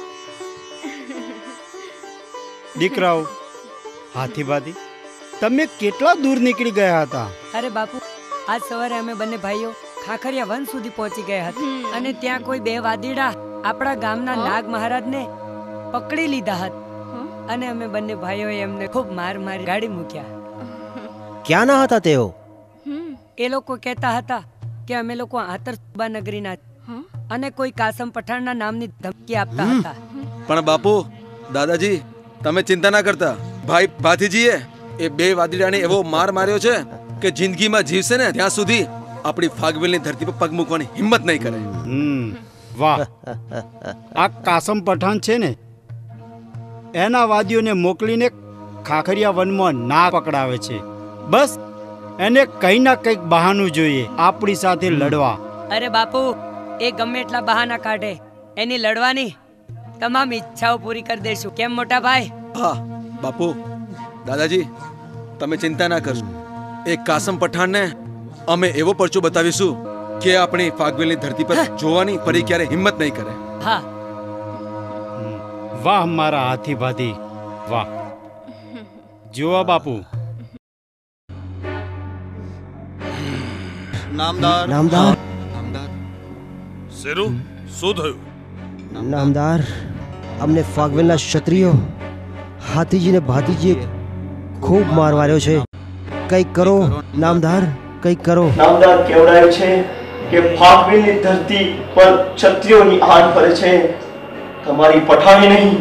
દીકરાઓ હાથીભાતી તમે કેટલા દૂર નીકળી ગયા હતા? અરે બાપુ આજ સવારે અમે બંને ભાઈઓ ખાખરિયા વન સુધી પહોંચી ગયા હતા અને ત્યાં કોઈ બે વાદીડા આપણા ગામના નાગ મહારાજને પકડી લીધા હતા અને અમે બંને ભાઈઓએ એમને ખૂબ માર મારી ગાડી મૂક્યા. ક્યાં ના હતા તેઓ? એ લોકો કહેતા હતા કે અમે લોકો આતરસુબા નગરીના અને કોઈ કાસમ પઠાણના નામની ધમકી આપતા હતા. પણ બાપુ દાદાજી તમે ચિંતા ના કરતા. ભાઈ ભાથીજીએ એ બે વાદીડાને એવો માર માર્યો છે કે જિંદગીમાં જીવશે ને ત્યાં સુધી આપણી ફાગવેલની ધરતી પર પગ મૂકવાની હિંમત નહીં કરે. હમ વાહ. આ કાસમ પઠાણ છે ને એના વાદીઓને મોકલીને ખાખરિયા વનમાં ના પકડાવે છે. બસ એને કંઈ ના કંઈક બહાનું જોઈએ આપણી સાથે લડવા. અરે બાપુ એ ગમે એટલા બહાના કાઢે, એની લડવાની તમામ ઈચ્છાઓ પૂરી કરી દેશું. કેમ મોટા ભાઈ? હા બાપુ દાદાજી તમે ચિંતા ના કરશો. એ કાસમ પઠાણને અમે એવો પરચો બતાવીશું કે આપણી ફાગવેલની ધરતી પર જોવાની ફરી ક્યારે હિંમત નહીં કરે. હા વાહ મારા હાથીભાતી વાહ. જુઓ બાપુ નામદાર નામદાર શેરુ શું થયું? નામદાર અમને ફાગવેલના ક્ષત્રિયો હાથીજીને ભાતીજીએ ખૂબ માર માર્યો છે. કંઈક કરો નામદાર, કંઈક કરો. નામદાર કેવડાયો છે કે ફાગવેલની ધરતી પર ક્ષત્રિયોની આડ ફરે છે, તમારી પઠાણી નહીં.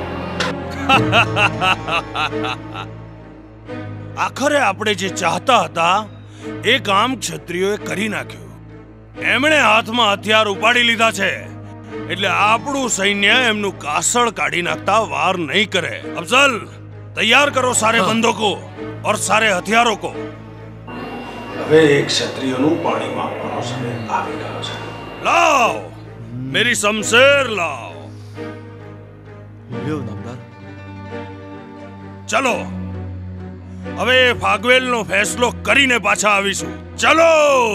આખરે આપણે જે ચાહતા હતા એ કામ ક્ષત્રિયોએ કરી નાખ્યું. એમણે હાથમાં હથિયાર ઉપાડી લીધા છે એટલે આપણું સૈન્ય એમનું કાસળ કાઢી નાખતા વાર નહીં કરે. અફઝલ તૈયાર કરો સારે બંદૂકો और सारे हथियारों को. હવે એક ક્ષત્રિયોનું પાણી માંગવાનો સમય આવી ગયો છે. લાવ મેરી શમશેર લાવ. લ્યો નામદાર. ચલો હવે ફાગવેલનો ફેસલો કરીને પાછા આવીશું. ચલો.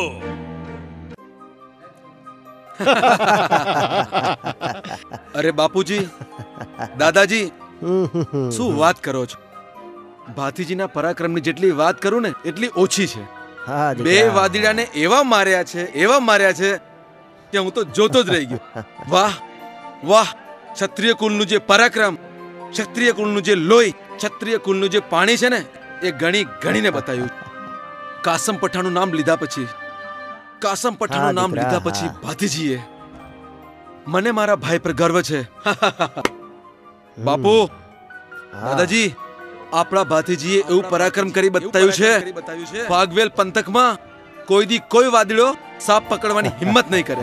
અરે બાપુજી દાદાજી શું વાત કરો છો? ભાથીજીના પરાક્રમની જેટલી વાત કરું ને એટલી ઓછી છે. બે વાદીડાને એવા માર્યા છે એવા માર્યા છે કે હું તો જોતો જ રહી ગયો. વાહ વાહ. ક્ષત્રિય કુલનું જે પરાક્રમ, ક્ષત્રિય કુલનું જે લોહી, ક્ષત્રિય કુલનું જે પાણી છે ને એ ગણી ગણીને બતાવ્યું. કાસમ પઠાણનું નામ લીધા પછી કાસમ પઠાણનું નામ લીધા પછી ભાથીજીએ મને મારા ભાઈ પર ગર્વ છે. બાપુ દાદાજી આપણા ભાથીજીએ એવું પરાક્રમ કરી બતાવ્યું છે ફાગવેલ પંથકમાં કોઈ દી કોઈ વાદળો સાપ પકડવાની હિંમત નહીં કરે.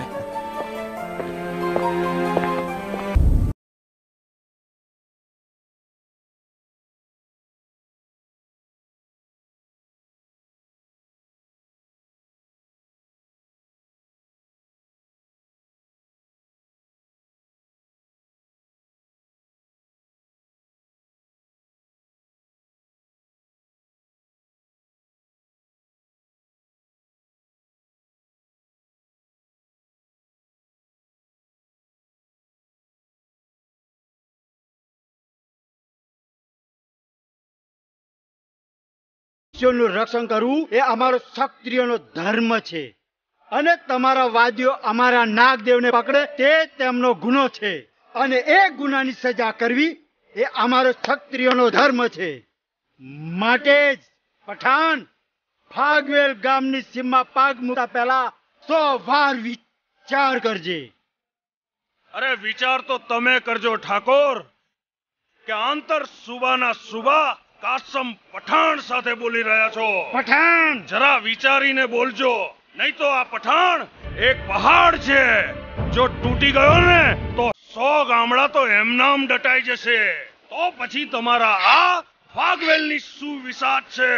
મનુષ્યનું રક્ષણ કરવું એ અમારો ક્ષત્રિયોનો ધર્મ છે અને તમારા વાદ્યો અમારા નાગદેવને પકડે તે તેમનો ગુનો છે અને એ ગુનાની સજા કરવી એ અમારો ક્ષત્રિયોનો ધર્મ છે. માટે જ પઠાણ ફાગવેલ ગામની સીમમાં પાગ મૂકતા પહેલા સો વાર વિચાર કરજે. અરે વિચાર તો તમે કરજો ઠાકોર કે આંતર સુબાના સુબા કાસમ પઠાણ સાથે બોલી રહ્યા છો. પઠાણ જરા વિચારીને બોલજો, નહીં તો આ પઠાણ એક પહાડ છે, જો તૂટી ગયો ને તો સો ગામડા તો એમનામ દટાઈ જશે. તો પછી તમારા આ ફાગવેલની શું વિસાત છે?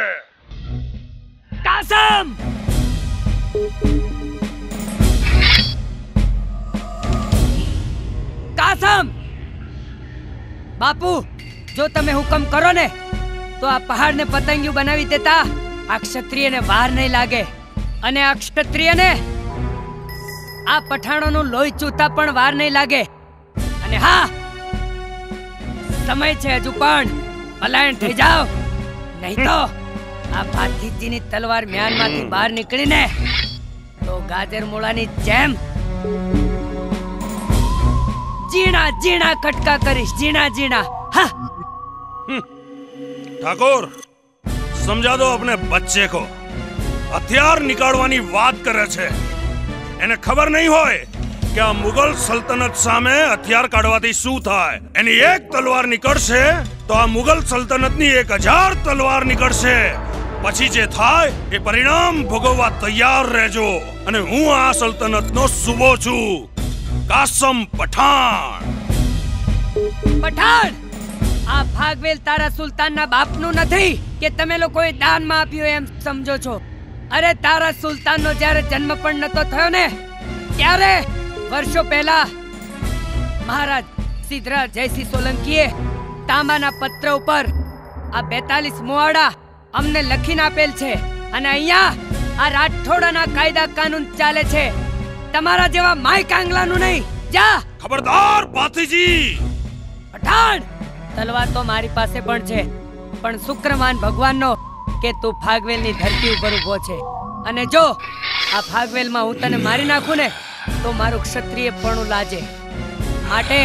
કાસમ કાસમ બાપુ, જો તમે હુકમ કરો ને તો આ પહાડને પતંગિયું બનાવી દેતા આ ક્ષત્રિયને વાર નહીં લાગે અને આ ક્ષત્રિયને આ પઠાણોનું લોહી ચૂતા પણ વાર નહીં લાગે. અને હા, સમય છે હજુ પણ પલાયન થઈ જાઓ, નહીં તો આ ભાતીજીની તલવાર મ્યાનમાંથી બહાર નીકળીને તો ગાજર મૂળાની જેમ જીણા જીણા કટકા કરીશ, જીણા જીણા. હા ઠાકોર, સમજા દો अपने बच्चे को. હથિયાર નીકાળવાની વાત કરે છે, એને ખબર નહીં હોય કે આ મુગલ સલ્તનત સામે હથિયાર કાઢવાથી શું થાય. એની એક તલવાર નીકળશે તો આ મુગલ સલ્તનતની એક હજાર તલવાર નીકળશે. પછી જે થાય એ પરિણામ ભોગવવા તૈયાર રહેજો. અને હું આ સલ્તનતનો સુબો છું, કાસમ પઠાણ. પઠાણ, આ ભાગવેલ તારા સુલતાનના બાપનું નથી કે તમે લોકોએ દાનમાં આપ્યું એમ સમજો છો. અરે તારા સુલતાનનો જ્યારે જન્મ પણ નતો થયો ને ત્યારે વર્ષો પહેલા મહારાજ સિદ્ધરાજ જયસિંહ સોલંકીએ તાંબાના પત્ર ઉપર આ બેતાલીસ મુવાડા અમને લખીને આપેલ છે. અને અહીંયા આ રાઠોડાના કાયદા કાનૂન ચાલે છે, તમારા જેવા માય કાંગલાનું નહીં. જા. ખબરદાર ભાતીજી. પઠાણ, તલવાર તો મારી પાસે પણ છે, પણ શુક્રવાન ભગવાનનો કે તું ફાગવેલની ધરતી ઉપર ઉભો છે. અને જો આ ફાગવેલમાં હું તને મારી નાખું ને તો મારું ક્ષત્રિય પણ લાજે. માટે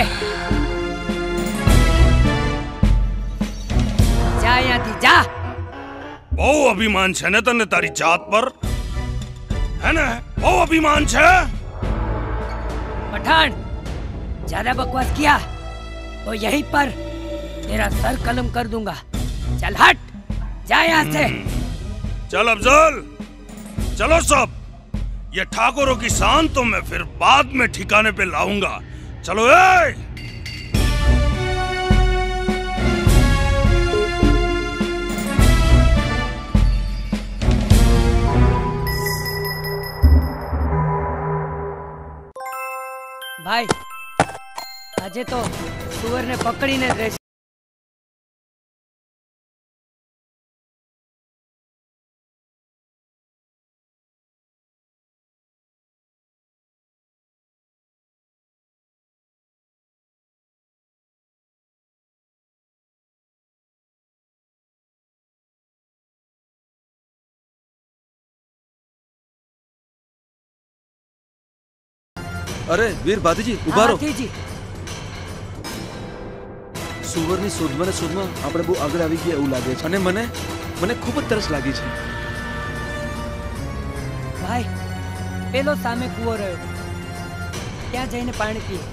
જા અહીંયાથી, જા. બહુ અભિમાન છે ને તને તારી જાત પર, હે ને? બહુ અભિમાન છે. पठान, ज्यादा बकवास किया तो यहीं पर तेरा सर कलम कर दूंगा. चल हट, जा यहाँ से. चल अफजल, चलो सब. ये ठाकुरों की शान तो मैं फिर बाद में ठिकाने पे लाऊंगा. चलो ए! भाई, આજે તો સુવરને પકડીને જ રહેશે. અરે વીર ભાતીજી ઉભા રહો. ભાતીજી, સુવરની શોધમાં ને શોધમાં આપણે બહુ આગળ આવી ગયા એવું લાગે છે અને મને મને ખૂબ જ તરસ લાગી છે. ભાઈ, પેલો સામે કૂવો રહ્યો, ત્યાં જઈને પાણી પીએ.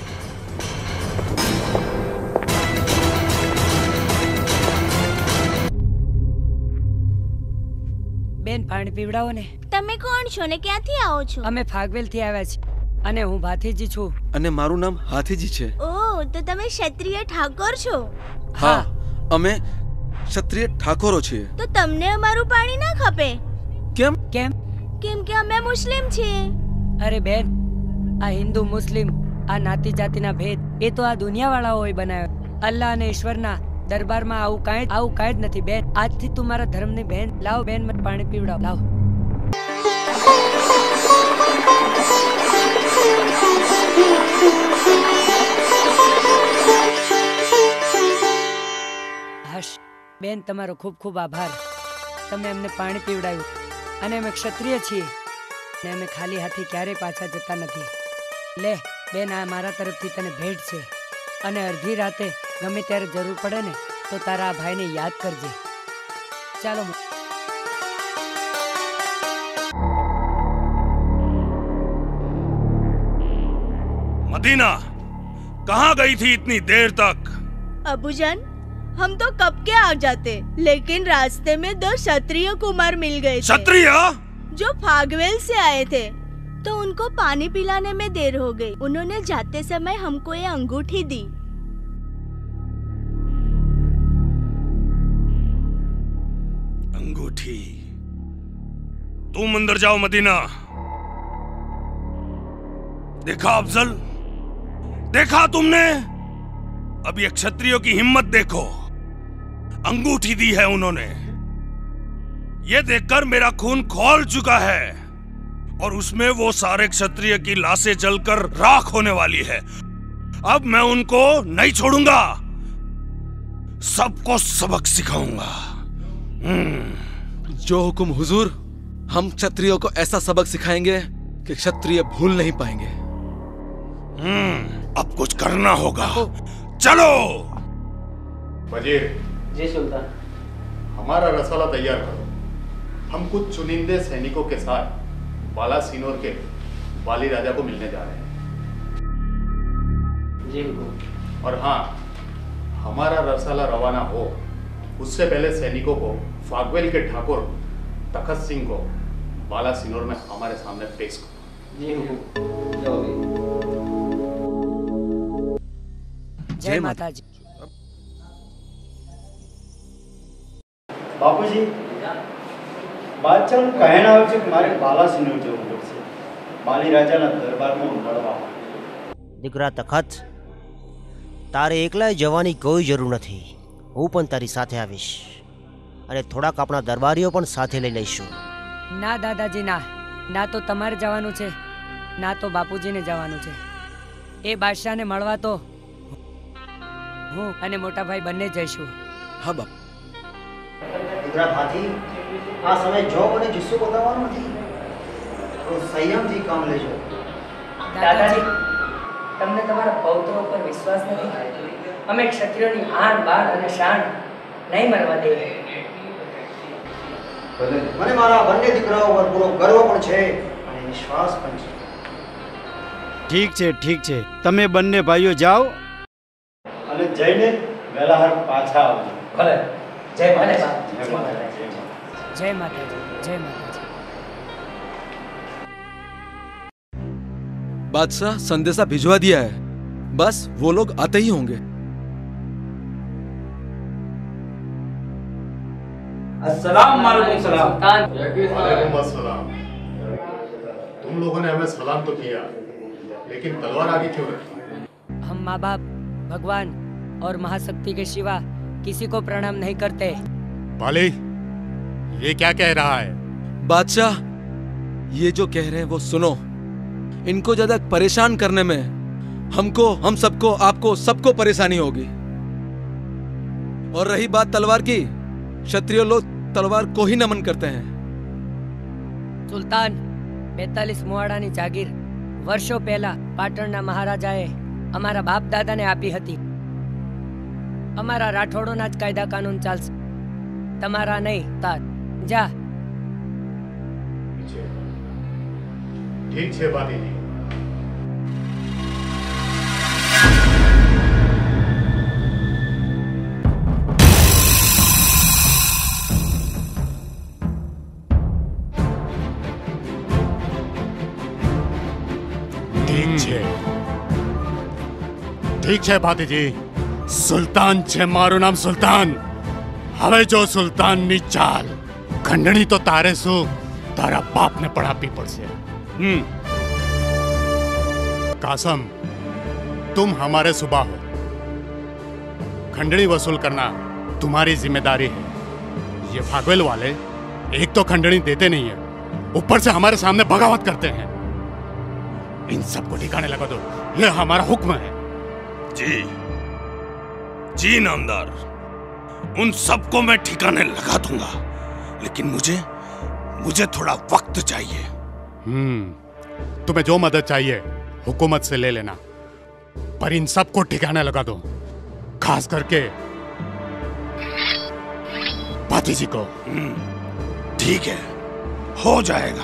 બેન, પાણી પીવડાવો ને. તમે કોણ છો ને ક્યાંથી આવો છો? અમે ફાગવેલથી આવ્યા છીએ અને હું ભાતીજી છું. અને મારું નામ હાથીજી છે. ઓહ, તો તમે ક્ષત્રિય ઠાકોર છો? હા, અમે ક્ષત્રિય ઠાકોરો છીએ. તો તમને અમારું પાણી ના ખપે? કેમ? કેમ? કેમ કે અમે મુસ્લિમ છીએ. અરે બેન, આ હિન્દુ મુસ્લિમ આ નાતી જાતિના ભેદ એ તો આ દુનિયાવાળાઓએ બનાવ્યો. અલ્લાહ અને ઈશ્વરના દરબારમાં આવું કાંઈ આવું કાંઈ જ નથી બેન. આજથી તું મારા ધર્મની બેન. લાવ બેન, મને પાણી પીવડાવ. લાવ. હશ બેન, તમારો ખૂબ ખૂબ આભાર. તમે અમને પાણી પીવડાવ્યું અને અમે ક્ષત્રિય છીએ ને અમે ખાલી હાથે ક્યારેય પાછા જતા નથી. લે બેન, આ મારા તરફથી તને ભેટ છે અને અડધી રાતે ગમે ત્યારે જરૂર પડે ને તો તારા આ ભાઈને યાદ કરજે. ચાલો. मदीना, कहाँ गई थी इतनी देर तक? अबूजान, हम तो कब के आ जाते, लेकिन रास्ते में दो क्षत्रिय कुमार मिल गए थे। क्षत्रिय? जो फागवेल से आए थे, तो उनको पानी पिलाने में देर हो गई। उन्होंने जाते समय हमको ये अंगूठी दी। अंगूठी? तुम अंदर जाओ मदीना। देखा अफजल, देखा तुमने? अब ये क्षत्रियों की हिम्मत देखो। अंगूठी दी है उन्होंने। ये देखकर मेरा खून खौल चुका है और उसमें वो सारे क्षत्रिय की लाशें जलकर राख होने वाली है। अब मैं उनको नहीं छोड़ूंगा, सबको सबक सिखाऊंगा। जो हुकुम हुजूर, हम क्षत्रियों को ऐसा सबक सिखाएंगे कि क्षत्रिय भूल नहीं पाएंगे। हम्म, अब कुछ करना होगा। चलो। वजीर जी सुल्तान। हमारा रसाला तैयार करो। हम कुछ चुनिंदे सैनिकों के साथ बाला सिनोर के वाली राजा को मिलने जा रहे हैं। जी हुकुम। और हाँ, हमारा रसाला रवाना हो उससे पहले सैनिकों को फागवेल के ठाकुर तखत सिंह को बाला सिनोर में हमारे सामने पेश करो। जी हुकुम। जय माताजी। બાપુજી, બાદશાહનું કહેણ આવ્યું છે કે મારે બાલાસિનોર જવું પડશે, બાલી રાજાના દરબારમાં મળવા. દીકરા તખત, તારે એકલાય જવાની કોઈ જરૂર નથી. હું પણ તારી સાથે આવીશ અને થોડાક આપણા દરબારીઓ પણ સાથે લઈ લઈશું. ના દાદાજી, ના ના તો તમારે જવાનું છે, ના તો બાપુજીને જવાનું છે. એ બાદશાહને મળવા તો હું અને મોટા ભાઈ બંને જઈશું. હા બાપ. દીકરા ભાથી, આ સમય જોબ અને જુસ્સો બતાવવાનો નથી, તો સંયમથી કામ લેજો. દાદાજી, તમને તમારા પૌત્રો પર વિશ્વાસ નથી? અમે ક્ષત્રિયોની આન બાન અને શાન નહીં મરવા દઈએ. મને મારા બંને દીકરાઓ પર પૂરો ગર્વ પણ છે અને વિશ્વાસ પણ છે. ઠીક છે, ઠીક છે. તમે બંને ભાઈઓ જાઓ અને જઈને વેલાહાર પાછા આવજો. ભલે. जय माता जय माताजी। जय माताजी। जय माताजी। बादशाह संदेशा भिजवा दिया है, बस वो लोग आते ही होंगे। अस्सलाम वालेकुम सलाम। वालेकुम अस्सलाम। तुम लोगों ने हमें सलाम तो किया, लेकिन तलवार आगे क्यों रखी? हम माँ बाप, भगवान और महाशक्ति के सिवा किसी को प्रणाम नहीं करते। बाली, ये क्या कह रहा है? बादशाह, ये जो कह रहे हैं वो सुनो। इनको ज्यादा परेशान करने में हमको, हम सबको, आपको सबको परेशानी होगी। और रही बात तलवार की, क्षत्रिय लोग तलवार को ही नमन करते हैं। सुल्तान, બેતાલીસ મુવાડાની જાગીર વર્ષો પહેલા પાટણના મહારાજાએ અમારા બાપ દાદાને આપી હતી. અમારા રાઠોડોના જ કાયદા કાનૂન ચાલશે, તમારા નહીં. તાર જા. ठीक है बाली जी। ठीक છે, ઠીક છે ભાતીજી. સુલતાન છે મારું નામ, સુલતાન. હવે જો સુલતાનની ચાલ, ખંડણી તો તારે શું, તારા બાપને પણ આપવી પડશે. हम्म। कासम, तुम हमारे सुबह हो, खंडनी वसूल करना तुम्हारी जिम्मेदारी है। ये फागवेल वाले एक तो खंडनी देते नहीं है, ऊपर से हमारे सामने बगावत करते हैं। इन सबको ठिकाने लगा दो, ये हमारा हुक्म है। जी जी नामदार, उन सबको मैं ठिकाने लगा दूंगा। लेकिन मुझे मुझे थोड़ा वक्त चाहिए। हम्म तुम्हें जो मदद चाहिए हुकूमत से ले लेना, पर इन सबको ठिकाने लगा दो, खास करके भातीजी को। ठीक है, हो जाएगा।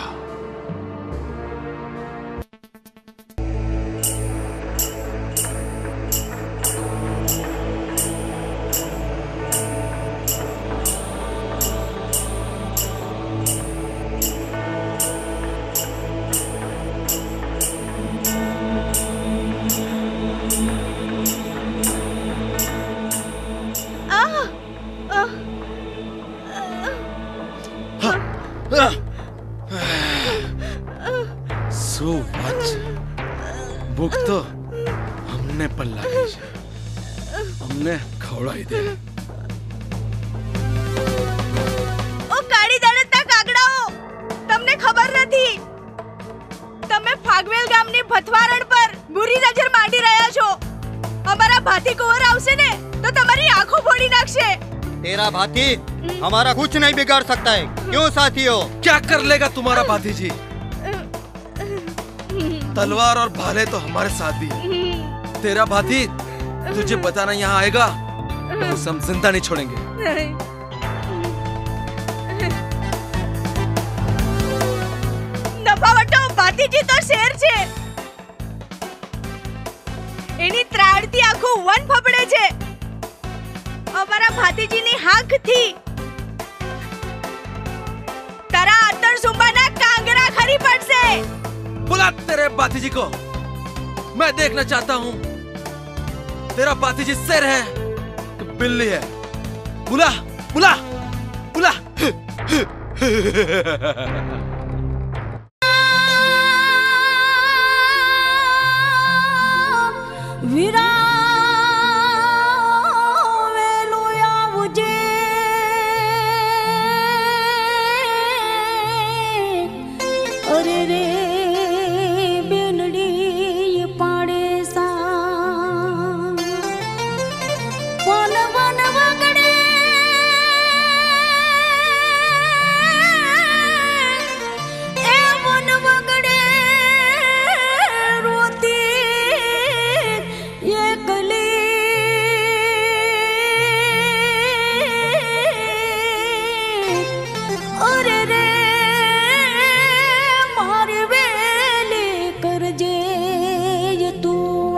So what? ભૂખ તો અમને પણ લાગી છે, અમને ખવડાવી દે। ઓ કાળી દાડતના કાગડાઓ, તમને ખબર નથી, તમે ફાગવેલ ગામની ભથવારણ પર બુરી નજર માંડી રહ્યા છો। અમારા ભાતી કુંવર આવશે ને તો તમારી આંખો ફોડી નાખશે। तेरा भाती हमारा कुछ नहीं बिगाड़ सकता है, क्यों साथियों? क्या कर लेगा तुम्हारा भाती जी? तलवार और भाले तो हमारे साथ भी है। तेरा भाती तुझे बताना यहाँ आएगा तो उसे हम जिंदा नहीं छोड़ेंगे। નફાવટો ભાતીજી તો શેર છે, એની ત્રાડથી આખું વન ફફડે છે। અમારા ભાતીજીની હાંકથી તારા આતર સુંબાના કાંગરા ખરી પડશે। बुला तेरे भातीजी को, मैं देखना चाहता हूँ तेरा भातीजी शेर है कि बिल्ली है। बुला बुला बुला। वीरा वेलो आवजे, अरे रे बेनड़ी पाड़े सा वन वन वगड़े, ए वन वगड़े रोती ये गली, अरे रे मारी वेली करजे ये तू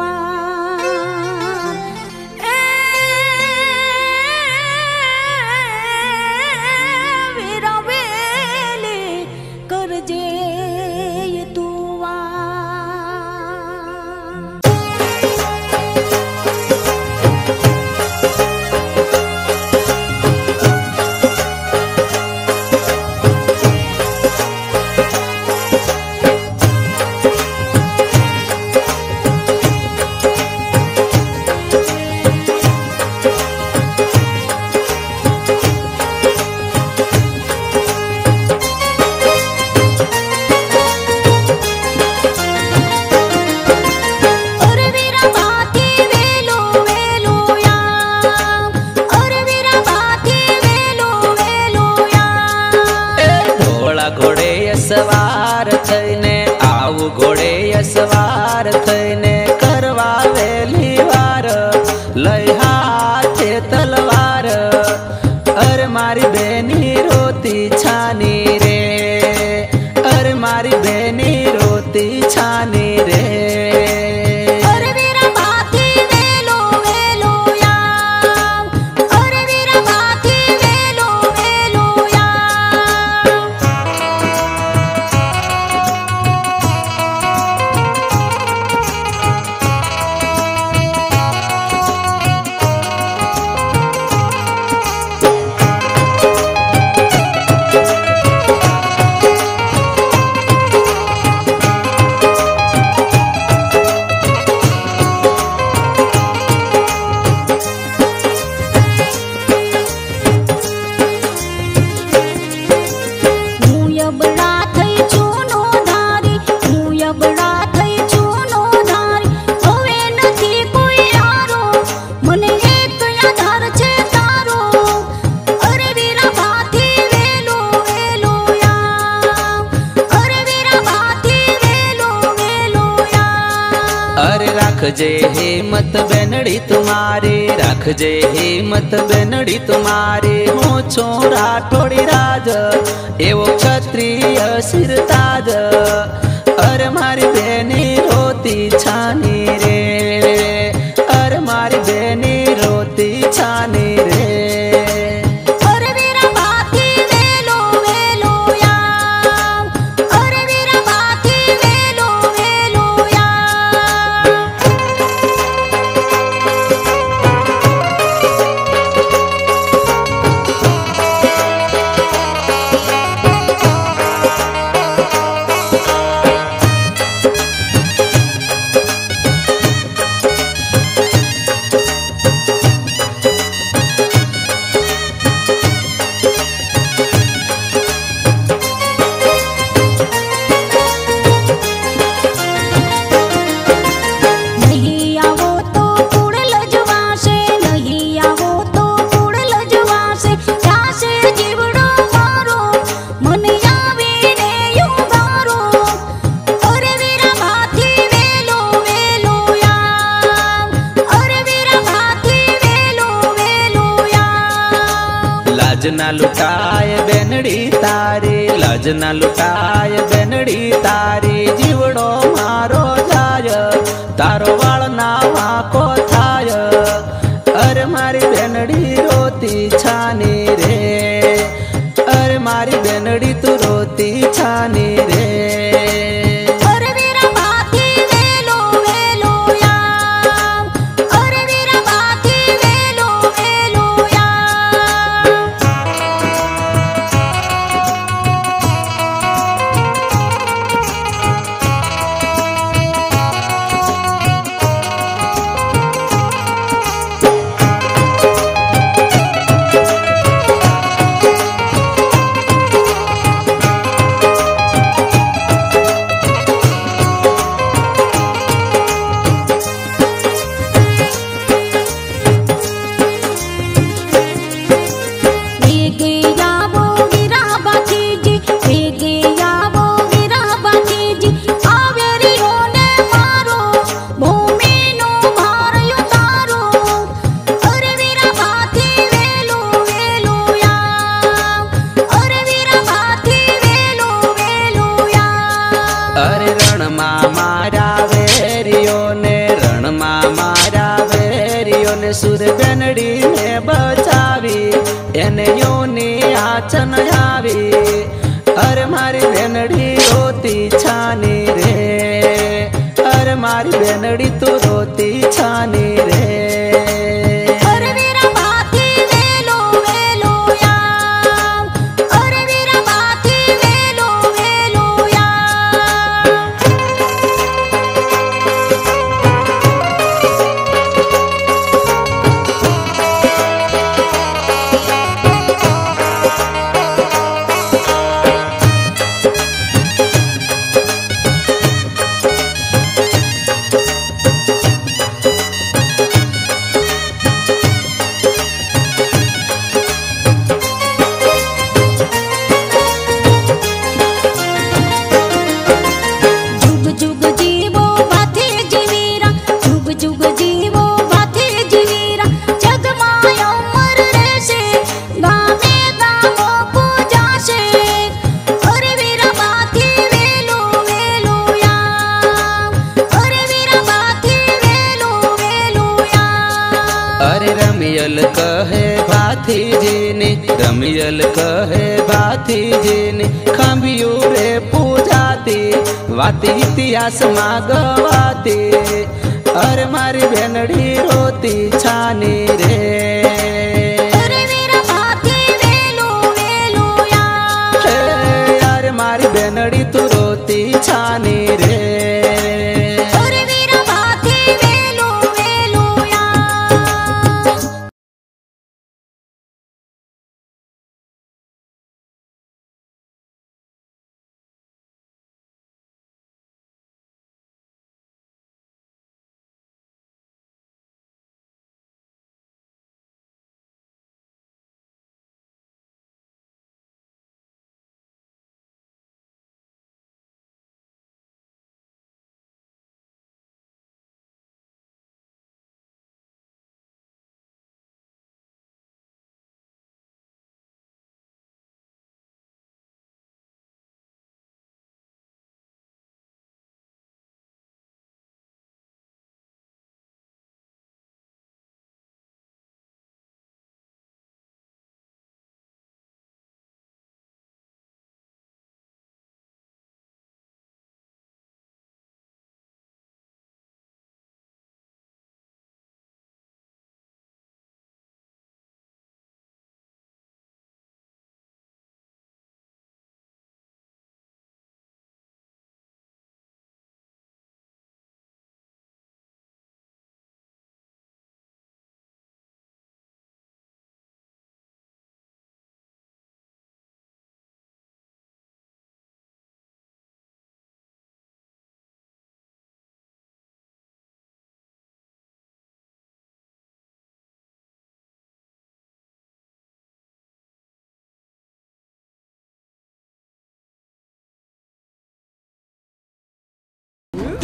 वीरा वेली करजे ये तू। સવાર થઈને આવું ઘોડે સવાર થઈને કરવા વેલી વાર, લઈ હાથે તલવાર, અરે મારી બેની રોતી છાની રે, અરે મારી બેની રોતી છાની રે। રાખજે હિંમત બેનડી તુમારી રાખજે હિંમત બેનડી તુમારી હું છું રાઠોડી રાજ એવો ક્ષત્રિય સિરતાજ અરે મારી બેની રોતી છાની રે અરે મારી બેની રોતી છાની રે લાજના લૂટાય બેનડી તારી લાજના લૂટાય બેનડી તારી જીવડો મારો જાય તારો વાળ ના વાંકો થાય અરે મારી બેનડી રોતી છાની રે અરે મારી બેનડી તું રોતી છાની રે સુર બેનડી ને બચાવી એને યોની આચન આવી અરે મારી બેનડી રોતી છાની રે અરે મારી બેનડી તું રોતી છાની રે રમિયલ કહે ભાથીજીની રમિયલ કહે ભાથીજીની ખંભિયું રે પૂજાતી વાતી ઇતિહાસમાં ગવાતી અરે મારી બેનડી રોતી છાની રે અરે મારી બેનડી તું રોતી છાની રે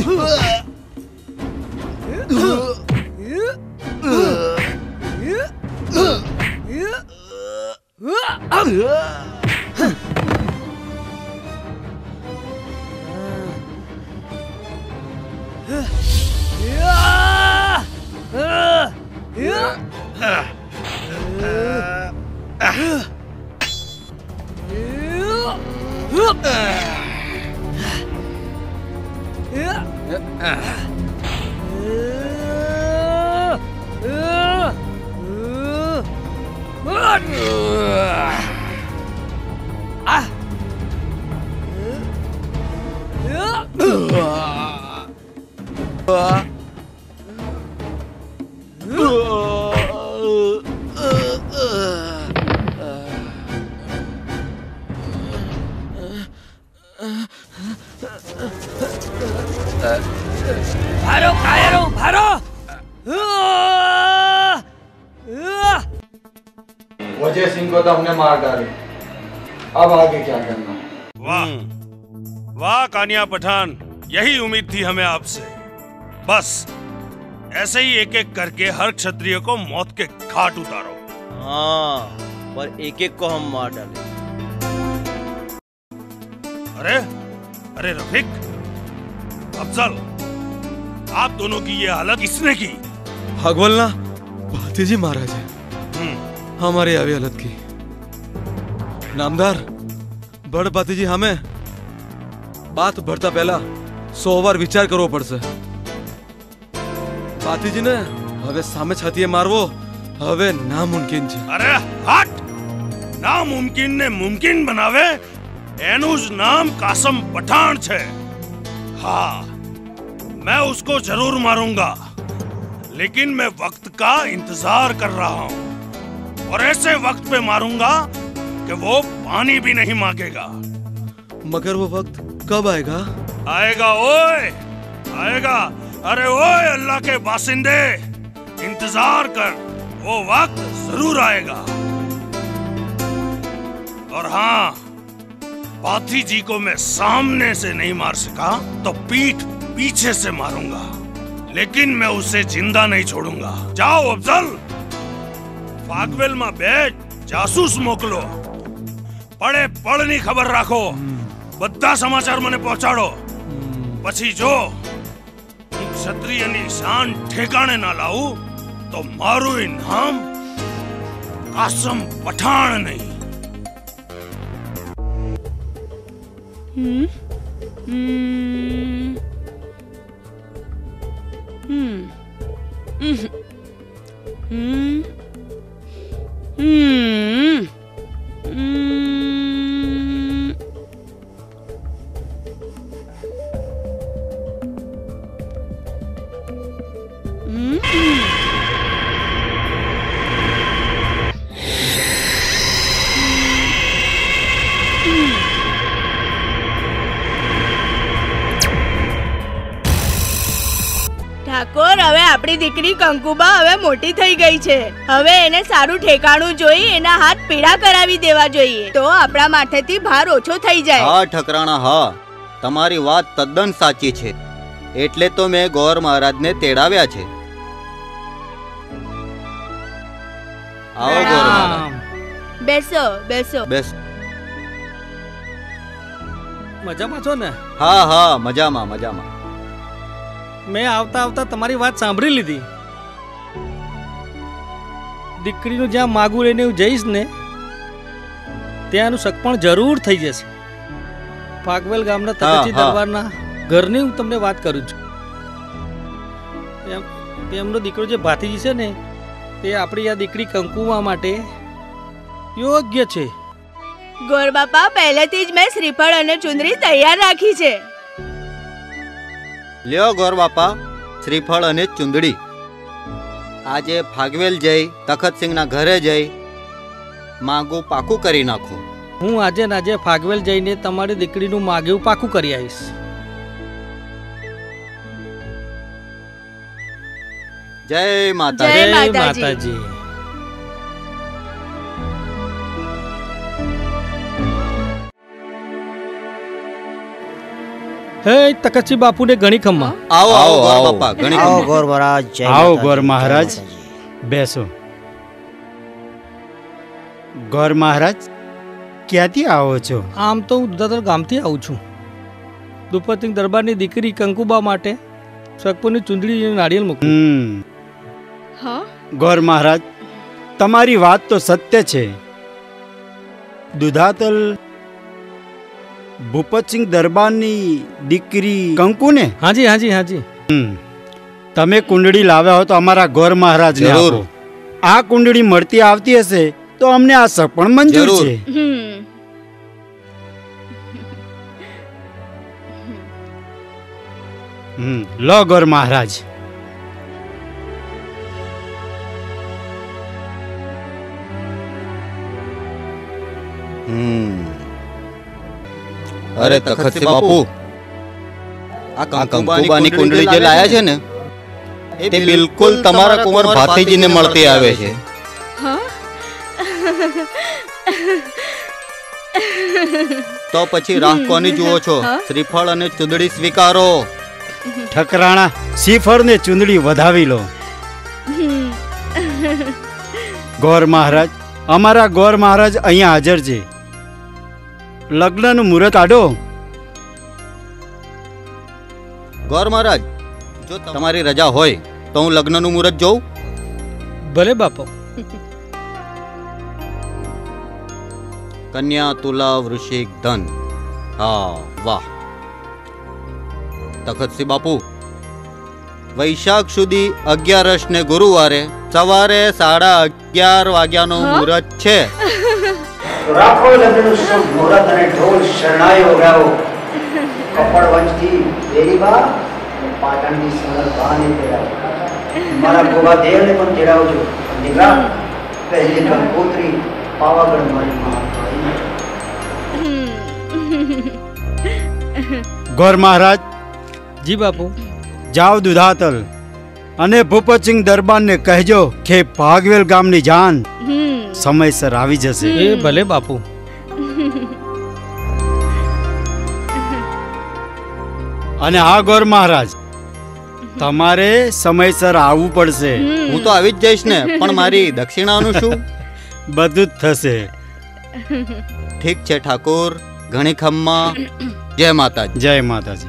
भारो कायरो भारो वजह सिंह को तो हमने मार डाली, अब आगे क्या करना? वाह वाह कानिया पठान, यही उम्मीद थी हमें आपसे। बस ऐसे ही एक एक करके हर क्षत्रिय को मौत के घाट उतारो। हाँ, पर एक एक को हम मार डाले। अरे अरे रफीक, अफजल, आप दोनों की ये हालत किसने की? भागवल ना भातीजी महाराज है हमारे आवी हालत की। नामदार बड़ भातीजी, हमें बात बढ़ता पहला सौ बार विचार करવો પડશે। ભાતીજી ને હવે સામે છાતીએ મારવો હવે નામુમકિન છે। અરે હટ! નામુમકિન ને મુમકિન બનાવે એનું જ નામ કાસમ પઠાણ છે। हाँ, मैं उसको जरूर मारूंगा, लेकिन मैं वक्त का इंतजार कर रहा हूँ और ऐसे वक्त पे मारूंगा कि वो पानी भी नहीं मांगेगा। मगर वो वक्त कब आएगा? आएगा ओए, आएगा। अरे ओए अल्लाह के बासिंदे, इंतजार कर, वो वक्त जरूर आएगा। और हाँ, पाथी जी को मैं सामने से नहीं मार सका तो पीठ पीछे से मारूंगा, लेकिन मैं उसे जिंदा नहीं छोड़ूंगा। जाओ अफजल, फागवेल में बैठ जासूस मोकलो, पड़े पड़नी खबर राखो, बद्दा समाचार मने पहुंचाड़ो। पछी जो क्षत्रियनी शान ठेकाणे ना लाऊ तो मारू नाम कासम पठाण नहीं। हम्म हम्म हम्म हम्म हम्म हम्म ઠાકોર, હવે આપણી દીકરી કંકુબા હવે મોટી થઈ ગઈ છે। હવે એને સારું ઠેકાણું જોઈ એના હાથ પીડા કરાવી દેવા જોઈએ તો આપણા માથેથી ભાર ઓછો થઈ જાય। હા ઠકરાણા, હા, તમારી વાત તદ્દન સાચી છે, એટલે તો મેં ગોર મહારાજને તેડાવ્યા છે। આવો ગોર મહારાજ, બેસો બેસો બેસ। મજામાં છો ને? હા હા, મજામાં મજામાં। મેં આવતા આવતા તમારી વાત સાંભળી લીધી। દીકરીનું જ્યાં માગું લઈને હું જઈશ ને ત્યાંનું સગપણ જરૂર થઈ જશે। ફાગવેલ ગામના તકતી દરબારના ઘરની હું તમને વાત કરું છું। તેમનો દીકરો જે ભાતીજી છે ને તે આપણી આ દીકરી કંકુવા માટે યોગ્ય છે। ગોર બાપા, પહેલેથી જ મેં શ્રીફળ અને ચુંદડી તૈયાર રાખી છે। લ્યો ગોર બાપા, શ્રીફળ અને ચુંદડી। આજે ફાગવેલ જઈ તખતસિંહના ઘરે જઈ માગું પાકું કરી નાખું। હું આજે ને આજે ફાગવેલ જઈને તમારી દીકરીનું માગ્યું પાકું કરી આવીશ। જય માતા, જય માતાજી। હે તકતસિંહ બાપુને ઘણી ખમ્મા. આવો આવો ગોર બાપા ઘણી આવો ગોર મહારાજ. જય આવો માતાજી, ગોર જય મહારાજ માતાજી. બેસો. ગોર મહારાજ ક્યાંથી આવો છો? આમ તો હું દુધાતલ ગામથી આવું છું. દ્રુપદસિંહ દરબારની દીકરી કંકુબા માટે સગપુરની ચૂંદડી અને નાળિયેર મૂકું. હમ ગોર મહારાજ તમારી વાત તો સત્ય છે. દુધાતલ ભૂપતસિંહ દરબારની દીકરી કંકુ ને? હાજી હાજી હાજી. હમ તમે કુંડળી લાવ્યા હો તો અમારા ગોર મહારાજને આપો. આ કુંડળી મળતી આવતી હશે તો અમને આ શક પણ મંજૂર છે. હમ લો ગોર મહારાજ. હમ અરે તખતસિંહ બાપુ, આ કંકુબાની કુંડળી જે લાયા છે ને તે બિલકુલ તમારા કુંવર ભાતીજીને મળતી આવે છે. તો પછી રાહ કોની જુઓ છો? શ્રીફળ અને ચૂંદડી સ્વીકારો. ઠકરાણા શ્રીફળ ને ચૂંદડી વધાવી લો. ગોર મહારાજ, અમારા ગોર મહારાજ અહીંયા હાજર છે. લગ્નનું મુહૂર્ત કાઢો. ગોર મહારાજ, જો તમારી રજા હોય તો હું લગ્નનું મુહૂર્ત જોઉં. ભલે બાપો. કન્યા તુલા વૃશ્ચિક ધન. હા વાહ. તખતસિંહ બાપુ, વૈશાખ સુધી અગિયારસ ને ગુરુવારે સવારે સાડા અગિયાર વાગ્યાનો મુહૂર્ત છે. રાખો લગ્નનું શુભ મુહૂર્ત અને ઢોલ શરણાઈઓ ગાઓ. કપડ વંશથી દેરીબા અને પાટણની સરળ બાને તેડાવો. મારા ગોવા દેવને પણ તેડાવજો. દીકરા પહેલી કંકોત્રી પાવાગઢ મારી માં. ગોર મહારાજ. જી બાપુ. જાઓ દુધાતલ અને ભૂપતસિંહ દરબારને કહેજો કે ભાગવેલ ગામની જાન સમયસર આવી જશે. એ ભલે બાપુ. અને હા ગોર મહારાજ, તમારે સમયસર આવવું પડશે. હું તો આવી જ જઈશ ને, પણ મારી દક્ષિણાનું શું? બધું જ થશે. ઠીક છે ઠાકોર, ઘણી ખમ્મા. જય માતાજી. જય માતાજી.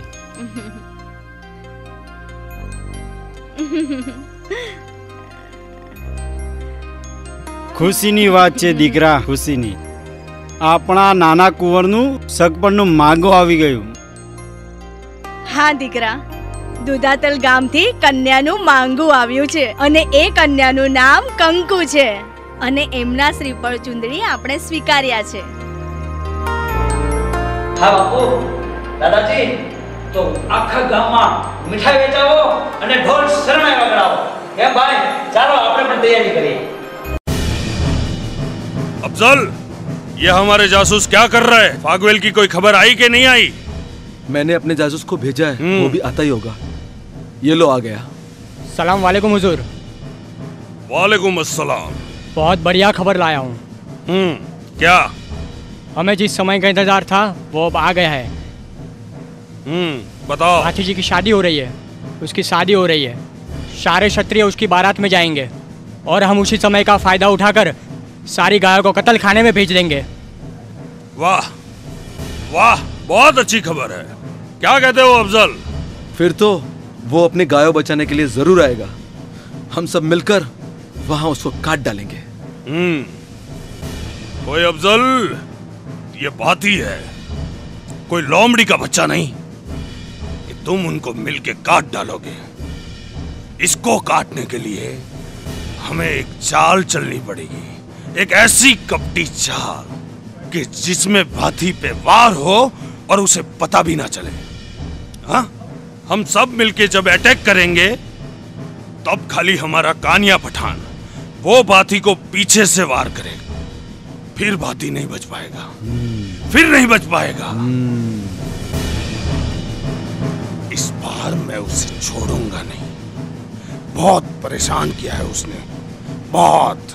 ખુશીની વાત છે દીકરા, ખુશીની. આપણા નાના કુંવરનું સગપણનું માંગો આવી ગયું. હા દીકરા, દુધાતલ ગામથી કન્યાનું માંગુ આવ્યું છે અને એ કન્યાનું નામ કંકુ છે અને એમના શ્રીફળ ચુંદડી આપણે સ્વીકાર્યા છે. હા બાપુ. દાદાજી, તો આખા ગામમાં મીઠાઈ વેચાવો અને ઢોલ શરણાઈ વગાડાવો. એ ભાઈ, ચાલો આપણે પણ તૈયારી કરીએ. अफजल, ये हमारे जासूस क्या कर रहे हैं? फागवेल की कोई खबर आई कि नहीं आई? मैंने अपने जासूस को भेजा है, वो भी आता ही होगा. ये लो आ गया. सलाम वालेकुम हुजूर. वालेकुम अस्सलाम. बहुत बढ़िया खबर लाया हूँ. हम्म, क्या? हमें जिस समय का इंतजार था वो अब आ गया है. हम्म, बताओ. हाथी जी की शादी हो रही है, उसकी शादी हो रही है. सारे क्षत्रिय उसकी बारात में जाएंगे और हम उसी समय का फायदा उठाकर सारी गायों को कत्ल खाने में भेज देंगे. वाह वाह, बहुत अच्छी खबर है. क्या कहते हो अफजल? फिर तो वो अपने गायों बचाने के लिए जरूर आएगा. हम सब मिलकर वहां उसको काट डालेंगे. हम्म, कोई अफजल, ये बात ही है, कोई लोमड़ी का बच्चा नहीं कि तुम उनको मिलके काट डालोगे. इसको काटने के लिए हमें एक चाल चलनी पड़ेगी, एक ऐसी कपटी चाल कि जिसमें हाथी पे वार हो और उसे पता भी ना चले. हाँ, हम सब मिलके जब अटैक करेंगे तब खाली हमारा कानिया पठान वो बाथी को पीछे से वार करेगा. फिर बाथी नहीं बच पाएगा, फिर नहीं बच पाएगा. इस बार मैं उसे छोड़ूंगा नहीं. बहुत परेशान किया है उसने, बहुत.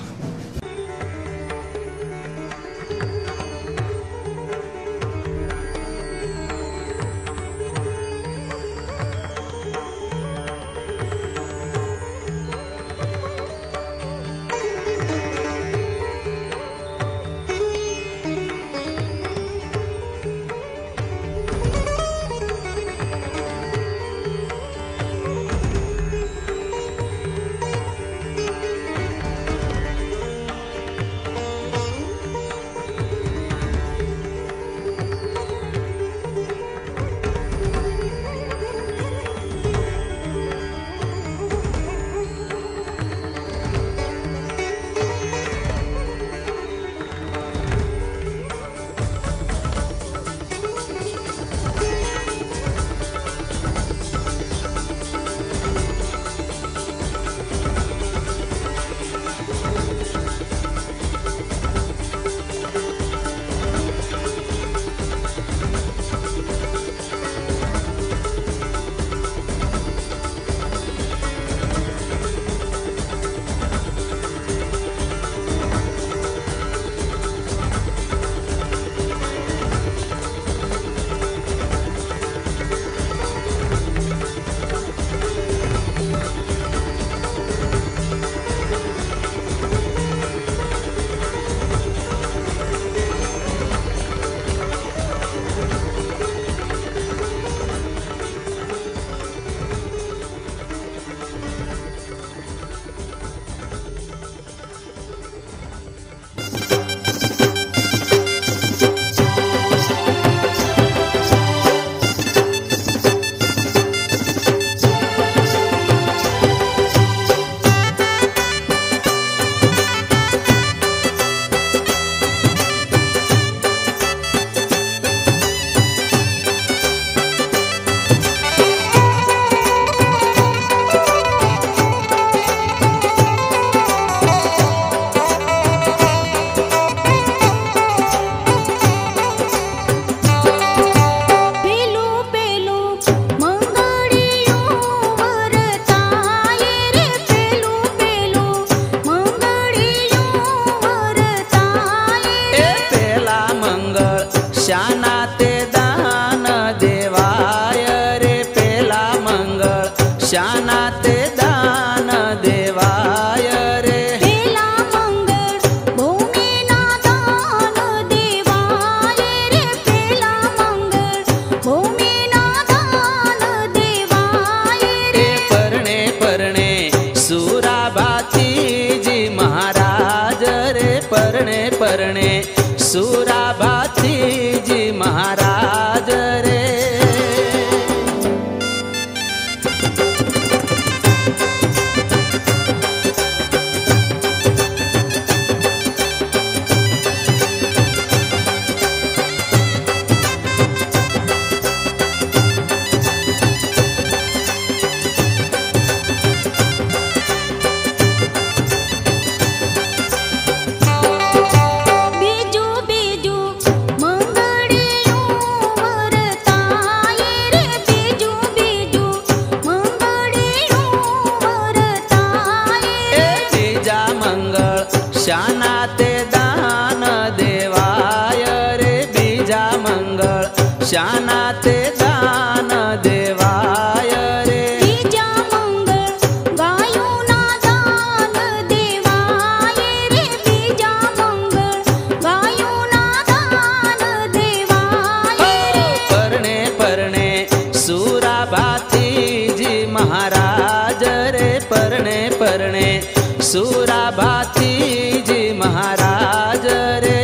शाना ते दान देवाय रे बीजा मंगळ गायोना दान देवाय रे बीजा मंगळ गायोना दान देवाय रे परणे परणे सुराभातीजी महाराज रे परणे परणे सुराभातीजी महाराज रे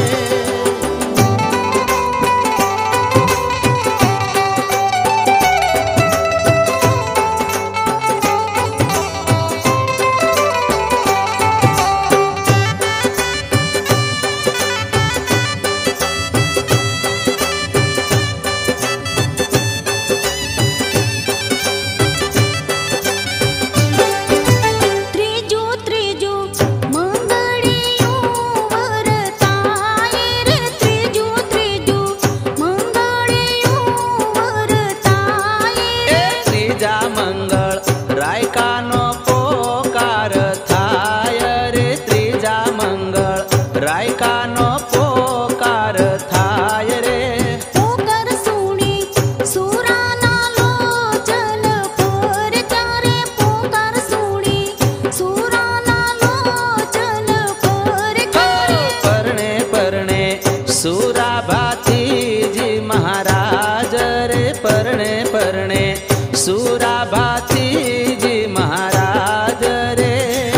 त्रिजो त्रिजो मंगळियो वरताय रे त्रिजो त्रिजो मंगळियो वरताय ए त्रीजा मंगळ रायकानो पोकार थाय रे त्रीजा मंगळ रायकानो पोकार थाय रे पोकर सुणी सुराना लोचन पर चारे पोकर सुणी सुराना लोचन पर चारे परणे परणे सुराभातीजी महाराज रे परणे परणे सुराभातीजी महाराज रे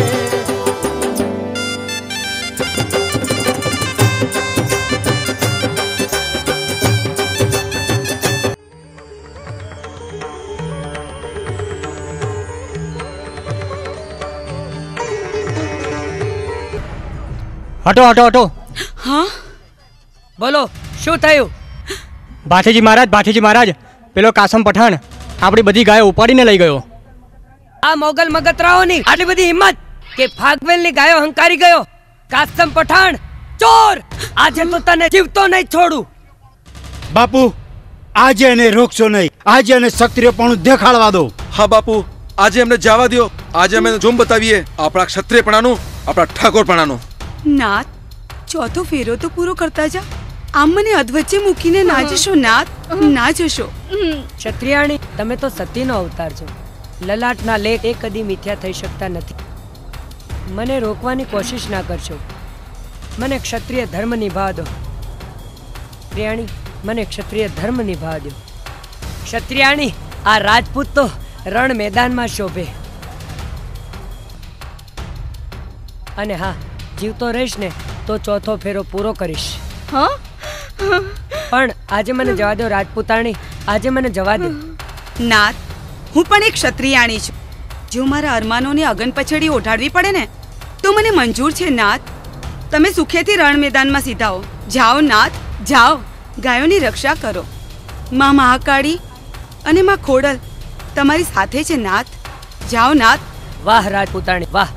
હટો હટો હટો હા બોલો શું થયું? ભાથીજી મહારાજ ભાથીજી મહારાજ પેલો કાસમ પઠાણ આપણી બધી ગાયો ઉપાડીને લઈ ગયો. આ મોગલ મગતરાઓની આટલી બધી હિંમત કે ફાગવેલની ગાયો હંકારી ગયો. કાસમ પઠાણ ચોર, આજે તો તને જીવતો નહીં છોડું. બાપુ આજે એને રોકશો નહીં, આજે એને ક્ષત્રિયપણું દેખાડવા દો. હા બાપુ, આજે એમને જવા દો. આજે અમે જોમ બતાવીએ આપણા ક્ષત્રિયપણાનું, આપણા ઠાકોરપણાનું. નાથ, ચોથો ફેરો તો પૂરો કરતા જા. આમ મને અધવચ્ચે મૂકીને ના જશો નાથ, ના જશો. ક્ષત્રિયાણી, તમે તો સતીનો અવતાર છો. લલાટના લેખ એ કદી મિથ્યા થઈ શકતા નથી. મને રોકવાની કોશિશ ના કરશો. મને ક્ષત્રિય ધર્મ નિભાવ દો. પ્રિયાણી, મને ક્ષત્રિય ધર્મ નિભાવ દો. ક્ષત્રિયાણી, આ રાજપૂત તો રણ મેદાનમાં શોભે. અને હા, જીવતો રહીશ ને તો ચોથો ફેરો પૂરો કરીશ. હા, પણ આજે મને જવા દો રાજપૂતાણી, આજે મને જવા દો. નાથ, હું પણ એક ક્ષત્રિયાણી છું. જો મારા અરમાનોને અગન પછડી ઓઢાડવી પડે ને તો મને મંજૂર છે નાથ. તમે સુખેથી રણ મેદાનમાં સીધાઓ. જાઓ નાથ, જાઓ. ગાયોની રક્ષા કરો. માં મહાકાળી અને માં ખોડલ તમારી સાથે છે નાથ. જાઓ નાથ. વાહ રાજપૂતાણી વાહ.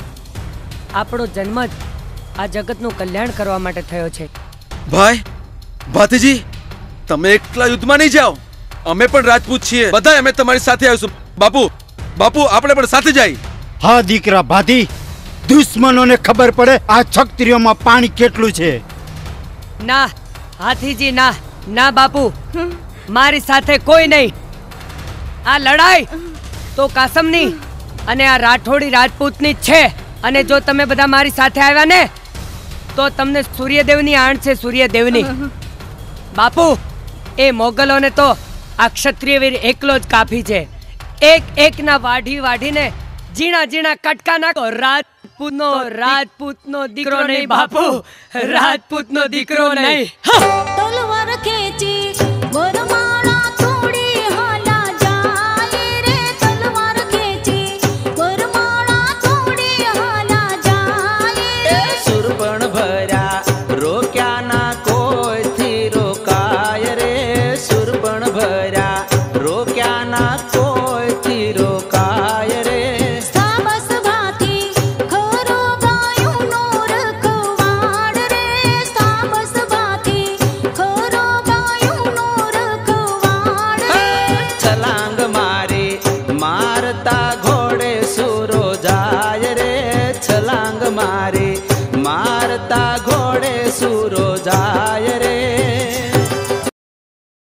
આપણો જન્મ જ આ જગતનું કલ્યાણ કરવા માટે થયો છે. ભાઈ, ભાતીજી, તમે એકલા યુદ્ધમાં નહીં જાઓ. અમે પણ રાજપૂત છીએ, બધા અમે તમારી સાથે આવીશું. બાપુ, બાપુ, આપણે પણ સાથે જાય. હા દીકરા ભાતી, દુશ્મનોને ખબર પડે આ ક્ષત્રિયોમાં પાણી કેટલું છે. ના હાથીજી, ના ના બાપુ, મારી સાથે કોઈ નહીં. આ લડાઈ તો કાસમની અને આ રાઠોડી રાજપૂતની જ છે. અને જો તમે બધા મારી સાથે આવ્યા ને તો તમને સૂર્યદેવની આણ છે, સૂર્યદેવની. બાપુ, એ મોગલોને તો આ ક્ષત્રિય વીર એકલો જ કાફી છે. એક એકના વાઢી વાઢીને ઝીણા ઝીણા કટકા નાખો. રાજપૂતનો રાજપૂતનો દીકરો નહીં બાપુ, રાજપૂતનો દીકરો નહીં. તલવાર ખેંચી વરમાળા તોડી હાલા જાય રે તલવાર ખેંચી વરમાળા તોડી હાલા જાય. સુરપણ ભર્યા રોક્યા ના કોઈથી રોકાય રે. સુરપણ ભર્યા રોક્યા ના કોઈથી રોકાય રે. સાબસ ભાથી ખરો ગાયુંનો રખવાડ રે. સાબસ ભાથી ખરો ગાયુંનો રખવાડ રે. છલાંગ મારી મારતા ઘોડે સુરો જાય રે. છલાંગ મારી મારતા ઘોડે સુરો જાય રે.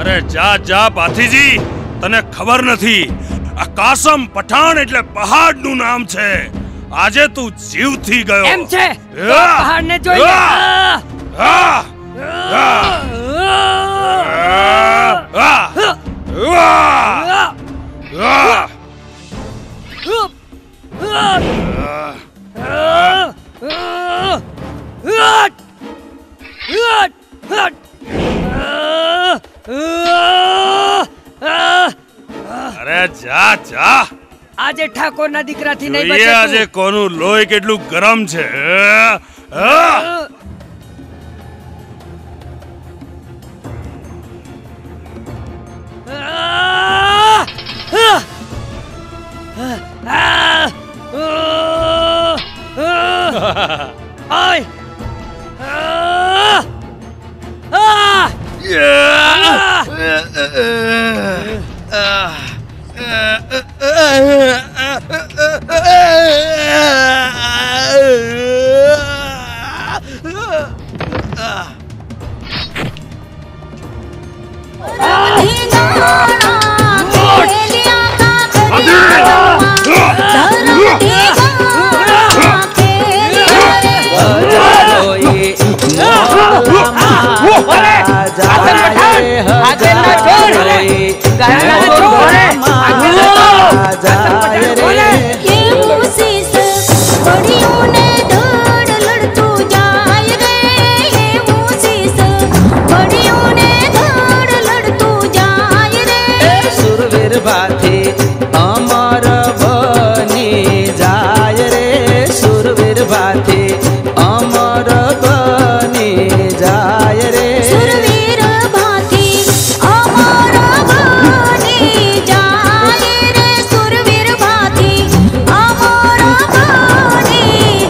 અરે જા જા ભાથીજી, તને ખબર નથી આ કાસમ પઠાણ એટલે પહાડનું નામ છે. આજે તું જીવથી ગયો એમ છે તો પહાડને જોઈએ. અરે જા જા, આજે ઠાકોરના દીકરાથી નહીં જોઈએ બચે આજે કોનું લોહી કેટલું ગરમ છે. ઓય भाथी अमर बनी जाय रे, सुरवीर भाथी अमर बनी जाय रे. सुरवीर भाथी अमर बनी जाय रे, सुरवीर भाथी अमर बनी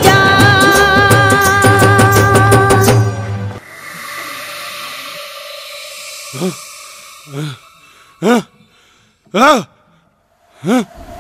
जाय. हाँ, हाँ।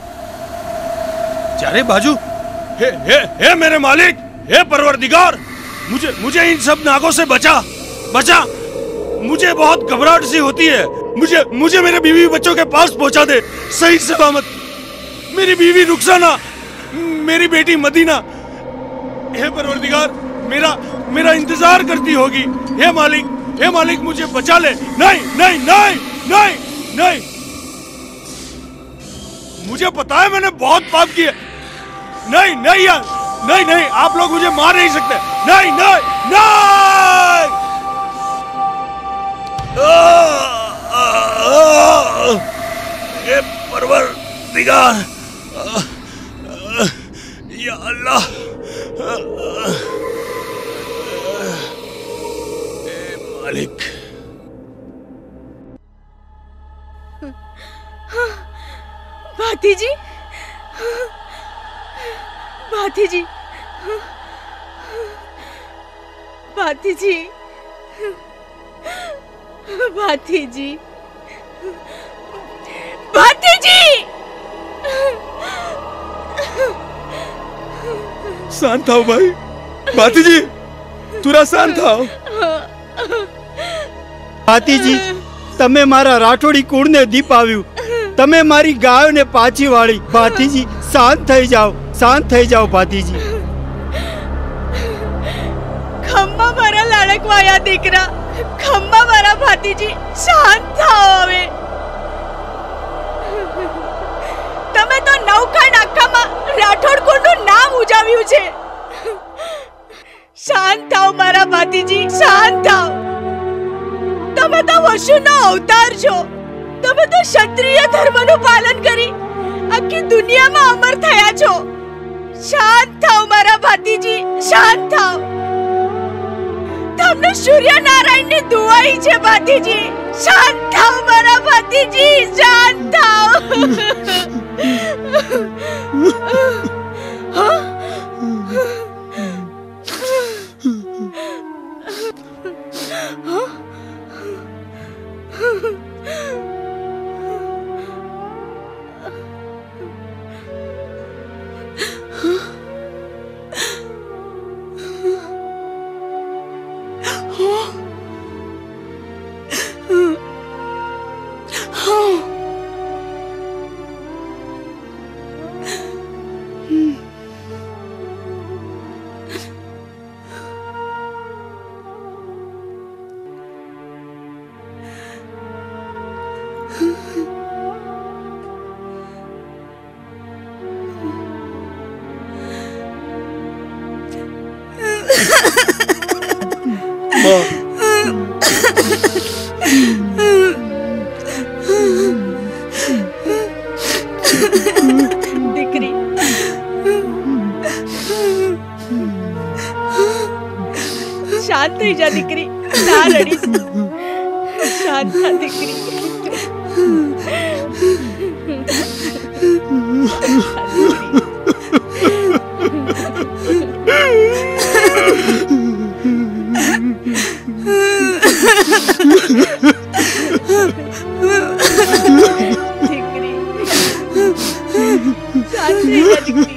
चारे बाजू, हे हे हे मेरे मालिक, हे परवरदिगार, मुझे मुझे इन सब नागों से बचा बचा. मुझे बहुत घबराहट सी होती है. मुझे मुझे मेरे बीवी बच्चों के पास पहुंचा दे सही सलामत. मेरी बीवी रुखसाना, मेरी बेटी मदीना, हे परवरदिगार, मेरा मेरा इंतजार करती होगी. हे मालिक, हे मालिक, मुझे बचा ले. नहीं नहीं नहीं नहीं नहीं, मुझे पता है मैंने बहुत पाप किए. नहीं नहीं यार, नहीं नहीं, आप लोग मुझे मार नहीं सकते. नहीं नहीं नहीं. ये परवरदिगार, या अल्लाह, ए मालिक. भातीजी, भातीजी, भातीजी, भातीजी, भातीजी. शांत થાઓ ભાઈ. ભાતીજી, તુરા શાંત થાઓ. ભાતીજી, તમે મારા રાઠોડી કુળને દીપ આવ્યું. તમે મારી ગાયોને પાછી વાળી. ભાતીજી, શાંત થઈ જાઓ, શાંત થઈ જાઓ ભાતીજી. ખમ્મા મારા લાડકવાયા દીકરા, ખમ્મા મારા ભાતીજી, શાંત થાઓ હવે. તમે તો નૌકા નાકામાં રાઠોડ કુળનું નામ ઉજાવ્યું છે. શાંત થાઓ મારા ભાતીજી, શાંત થાઓ. તમે તો વશુનો અવતાર છો. તમે તો ક્ષત્રિય ધર્મનું પાલન કરી આખી દુનિયામાં અમર થયા છો. શાંત થાઓ મારા ભાતીજી, શાંત થાઓ. તમને સૂર્યનારાયણની દુઆઈ છે ભાતીજી. શાંત થાઓ મારા ભાતીજી, શાંત થાઓ. હા? હા? શાંત થઈ જા દીકરી, ના રડીશ, શાંત થા દીકરી. દીકરી, શાંત થઈ જા દીકરી.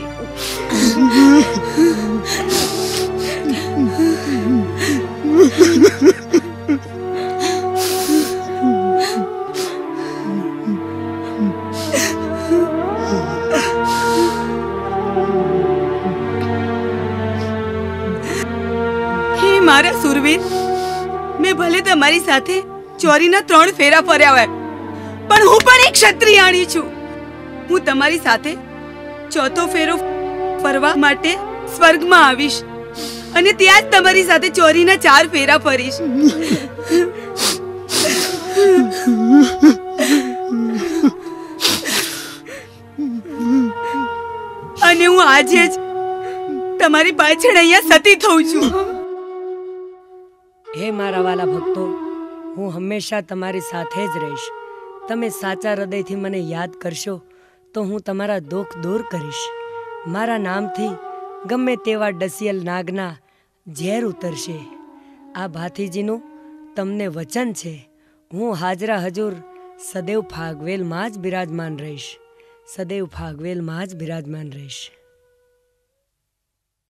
હે મારા સુરવીર, મેં ભલે તમારી સાથે ચોરીના ત્રણ ફેરા ફર્યા હોય, પણ હું પણ એક ક્ષત્રિયાણી છું. હું તમારી સાથે ચોથો ફેરો ફરવા માટે સ્વર્ગમાં આવીશ અને ત્યાં જ તમારી સાથે ચોરીના ચાર ફેરા ફરીશ. અને હું આજે જ તમારી પાછળ અહીંયા સતી થઉં છું. હે મારા વાલા ભક્તો, હું હંમેશા તમારી સાથે જ રહીશ. તમે સાચા હૃદયથી મને યાદ કરશો તો હું તમારા દુઃખ દૂર કરીશ. મારા નામથી ગમે તેવા ડસિયલ નાગના ઝેર ઉતરશે. આ ભાથીજીનું તમને વચન છે, હું હાજરા હજુર સદૈવ ફાગવેલમાં જ બિરાજમાન રહીશ. સદૈવ ફાગવેલમાં જ બિરાજમાન રહીશ.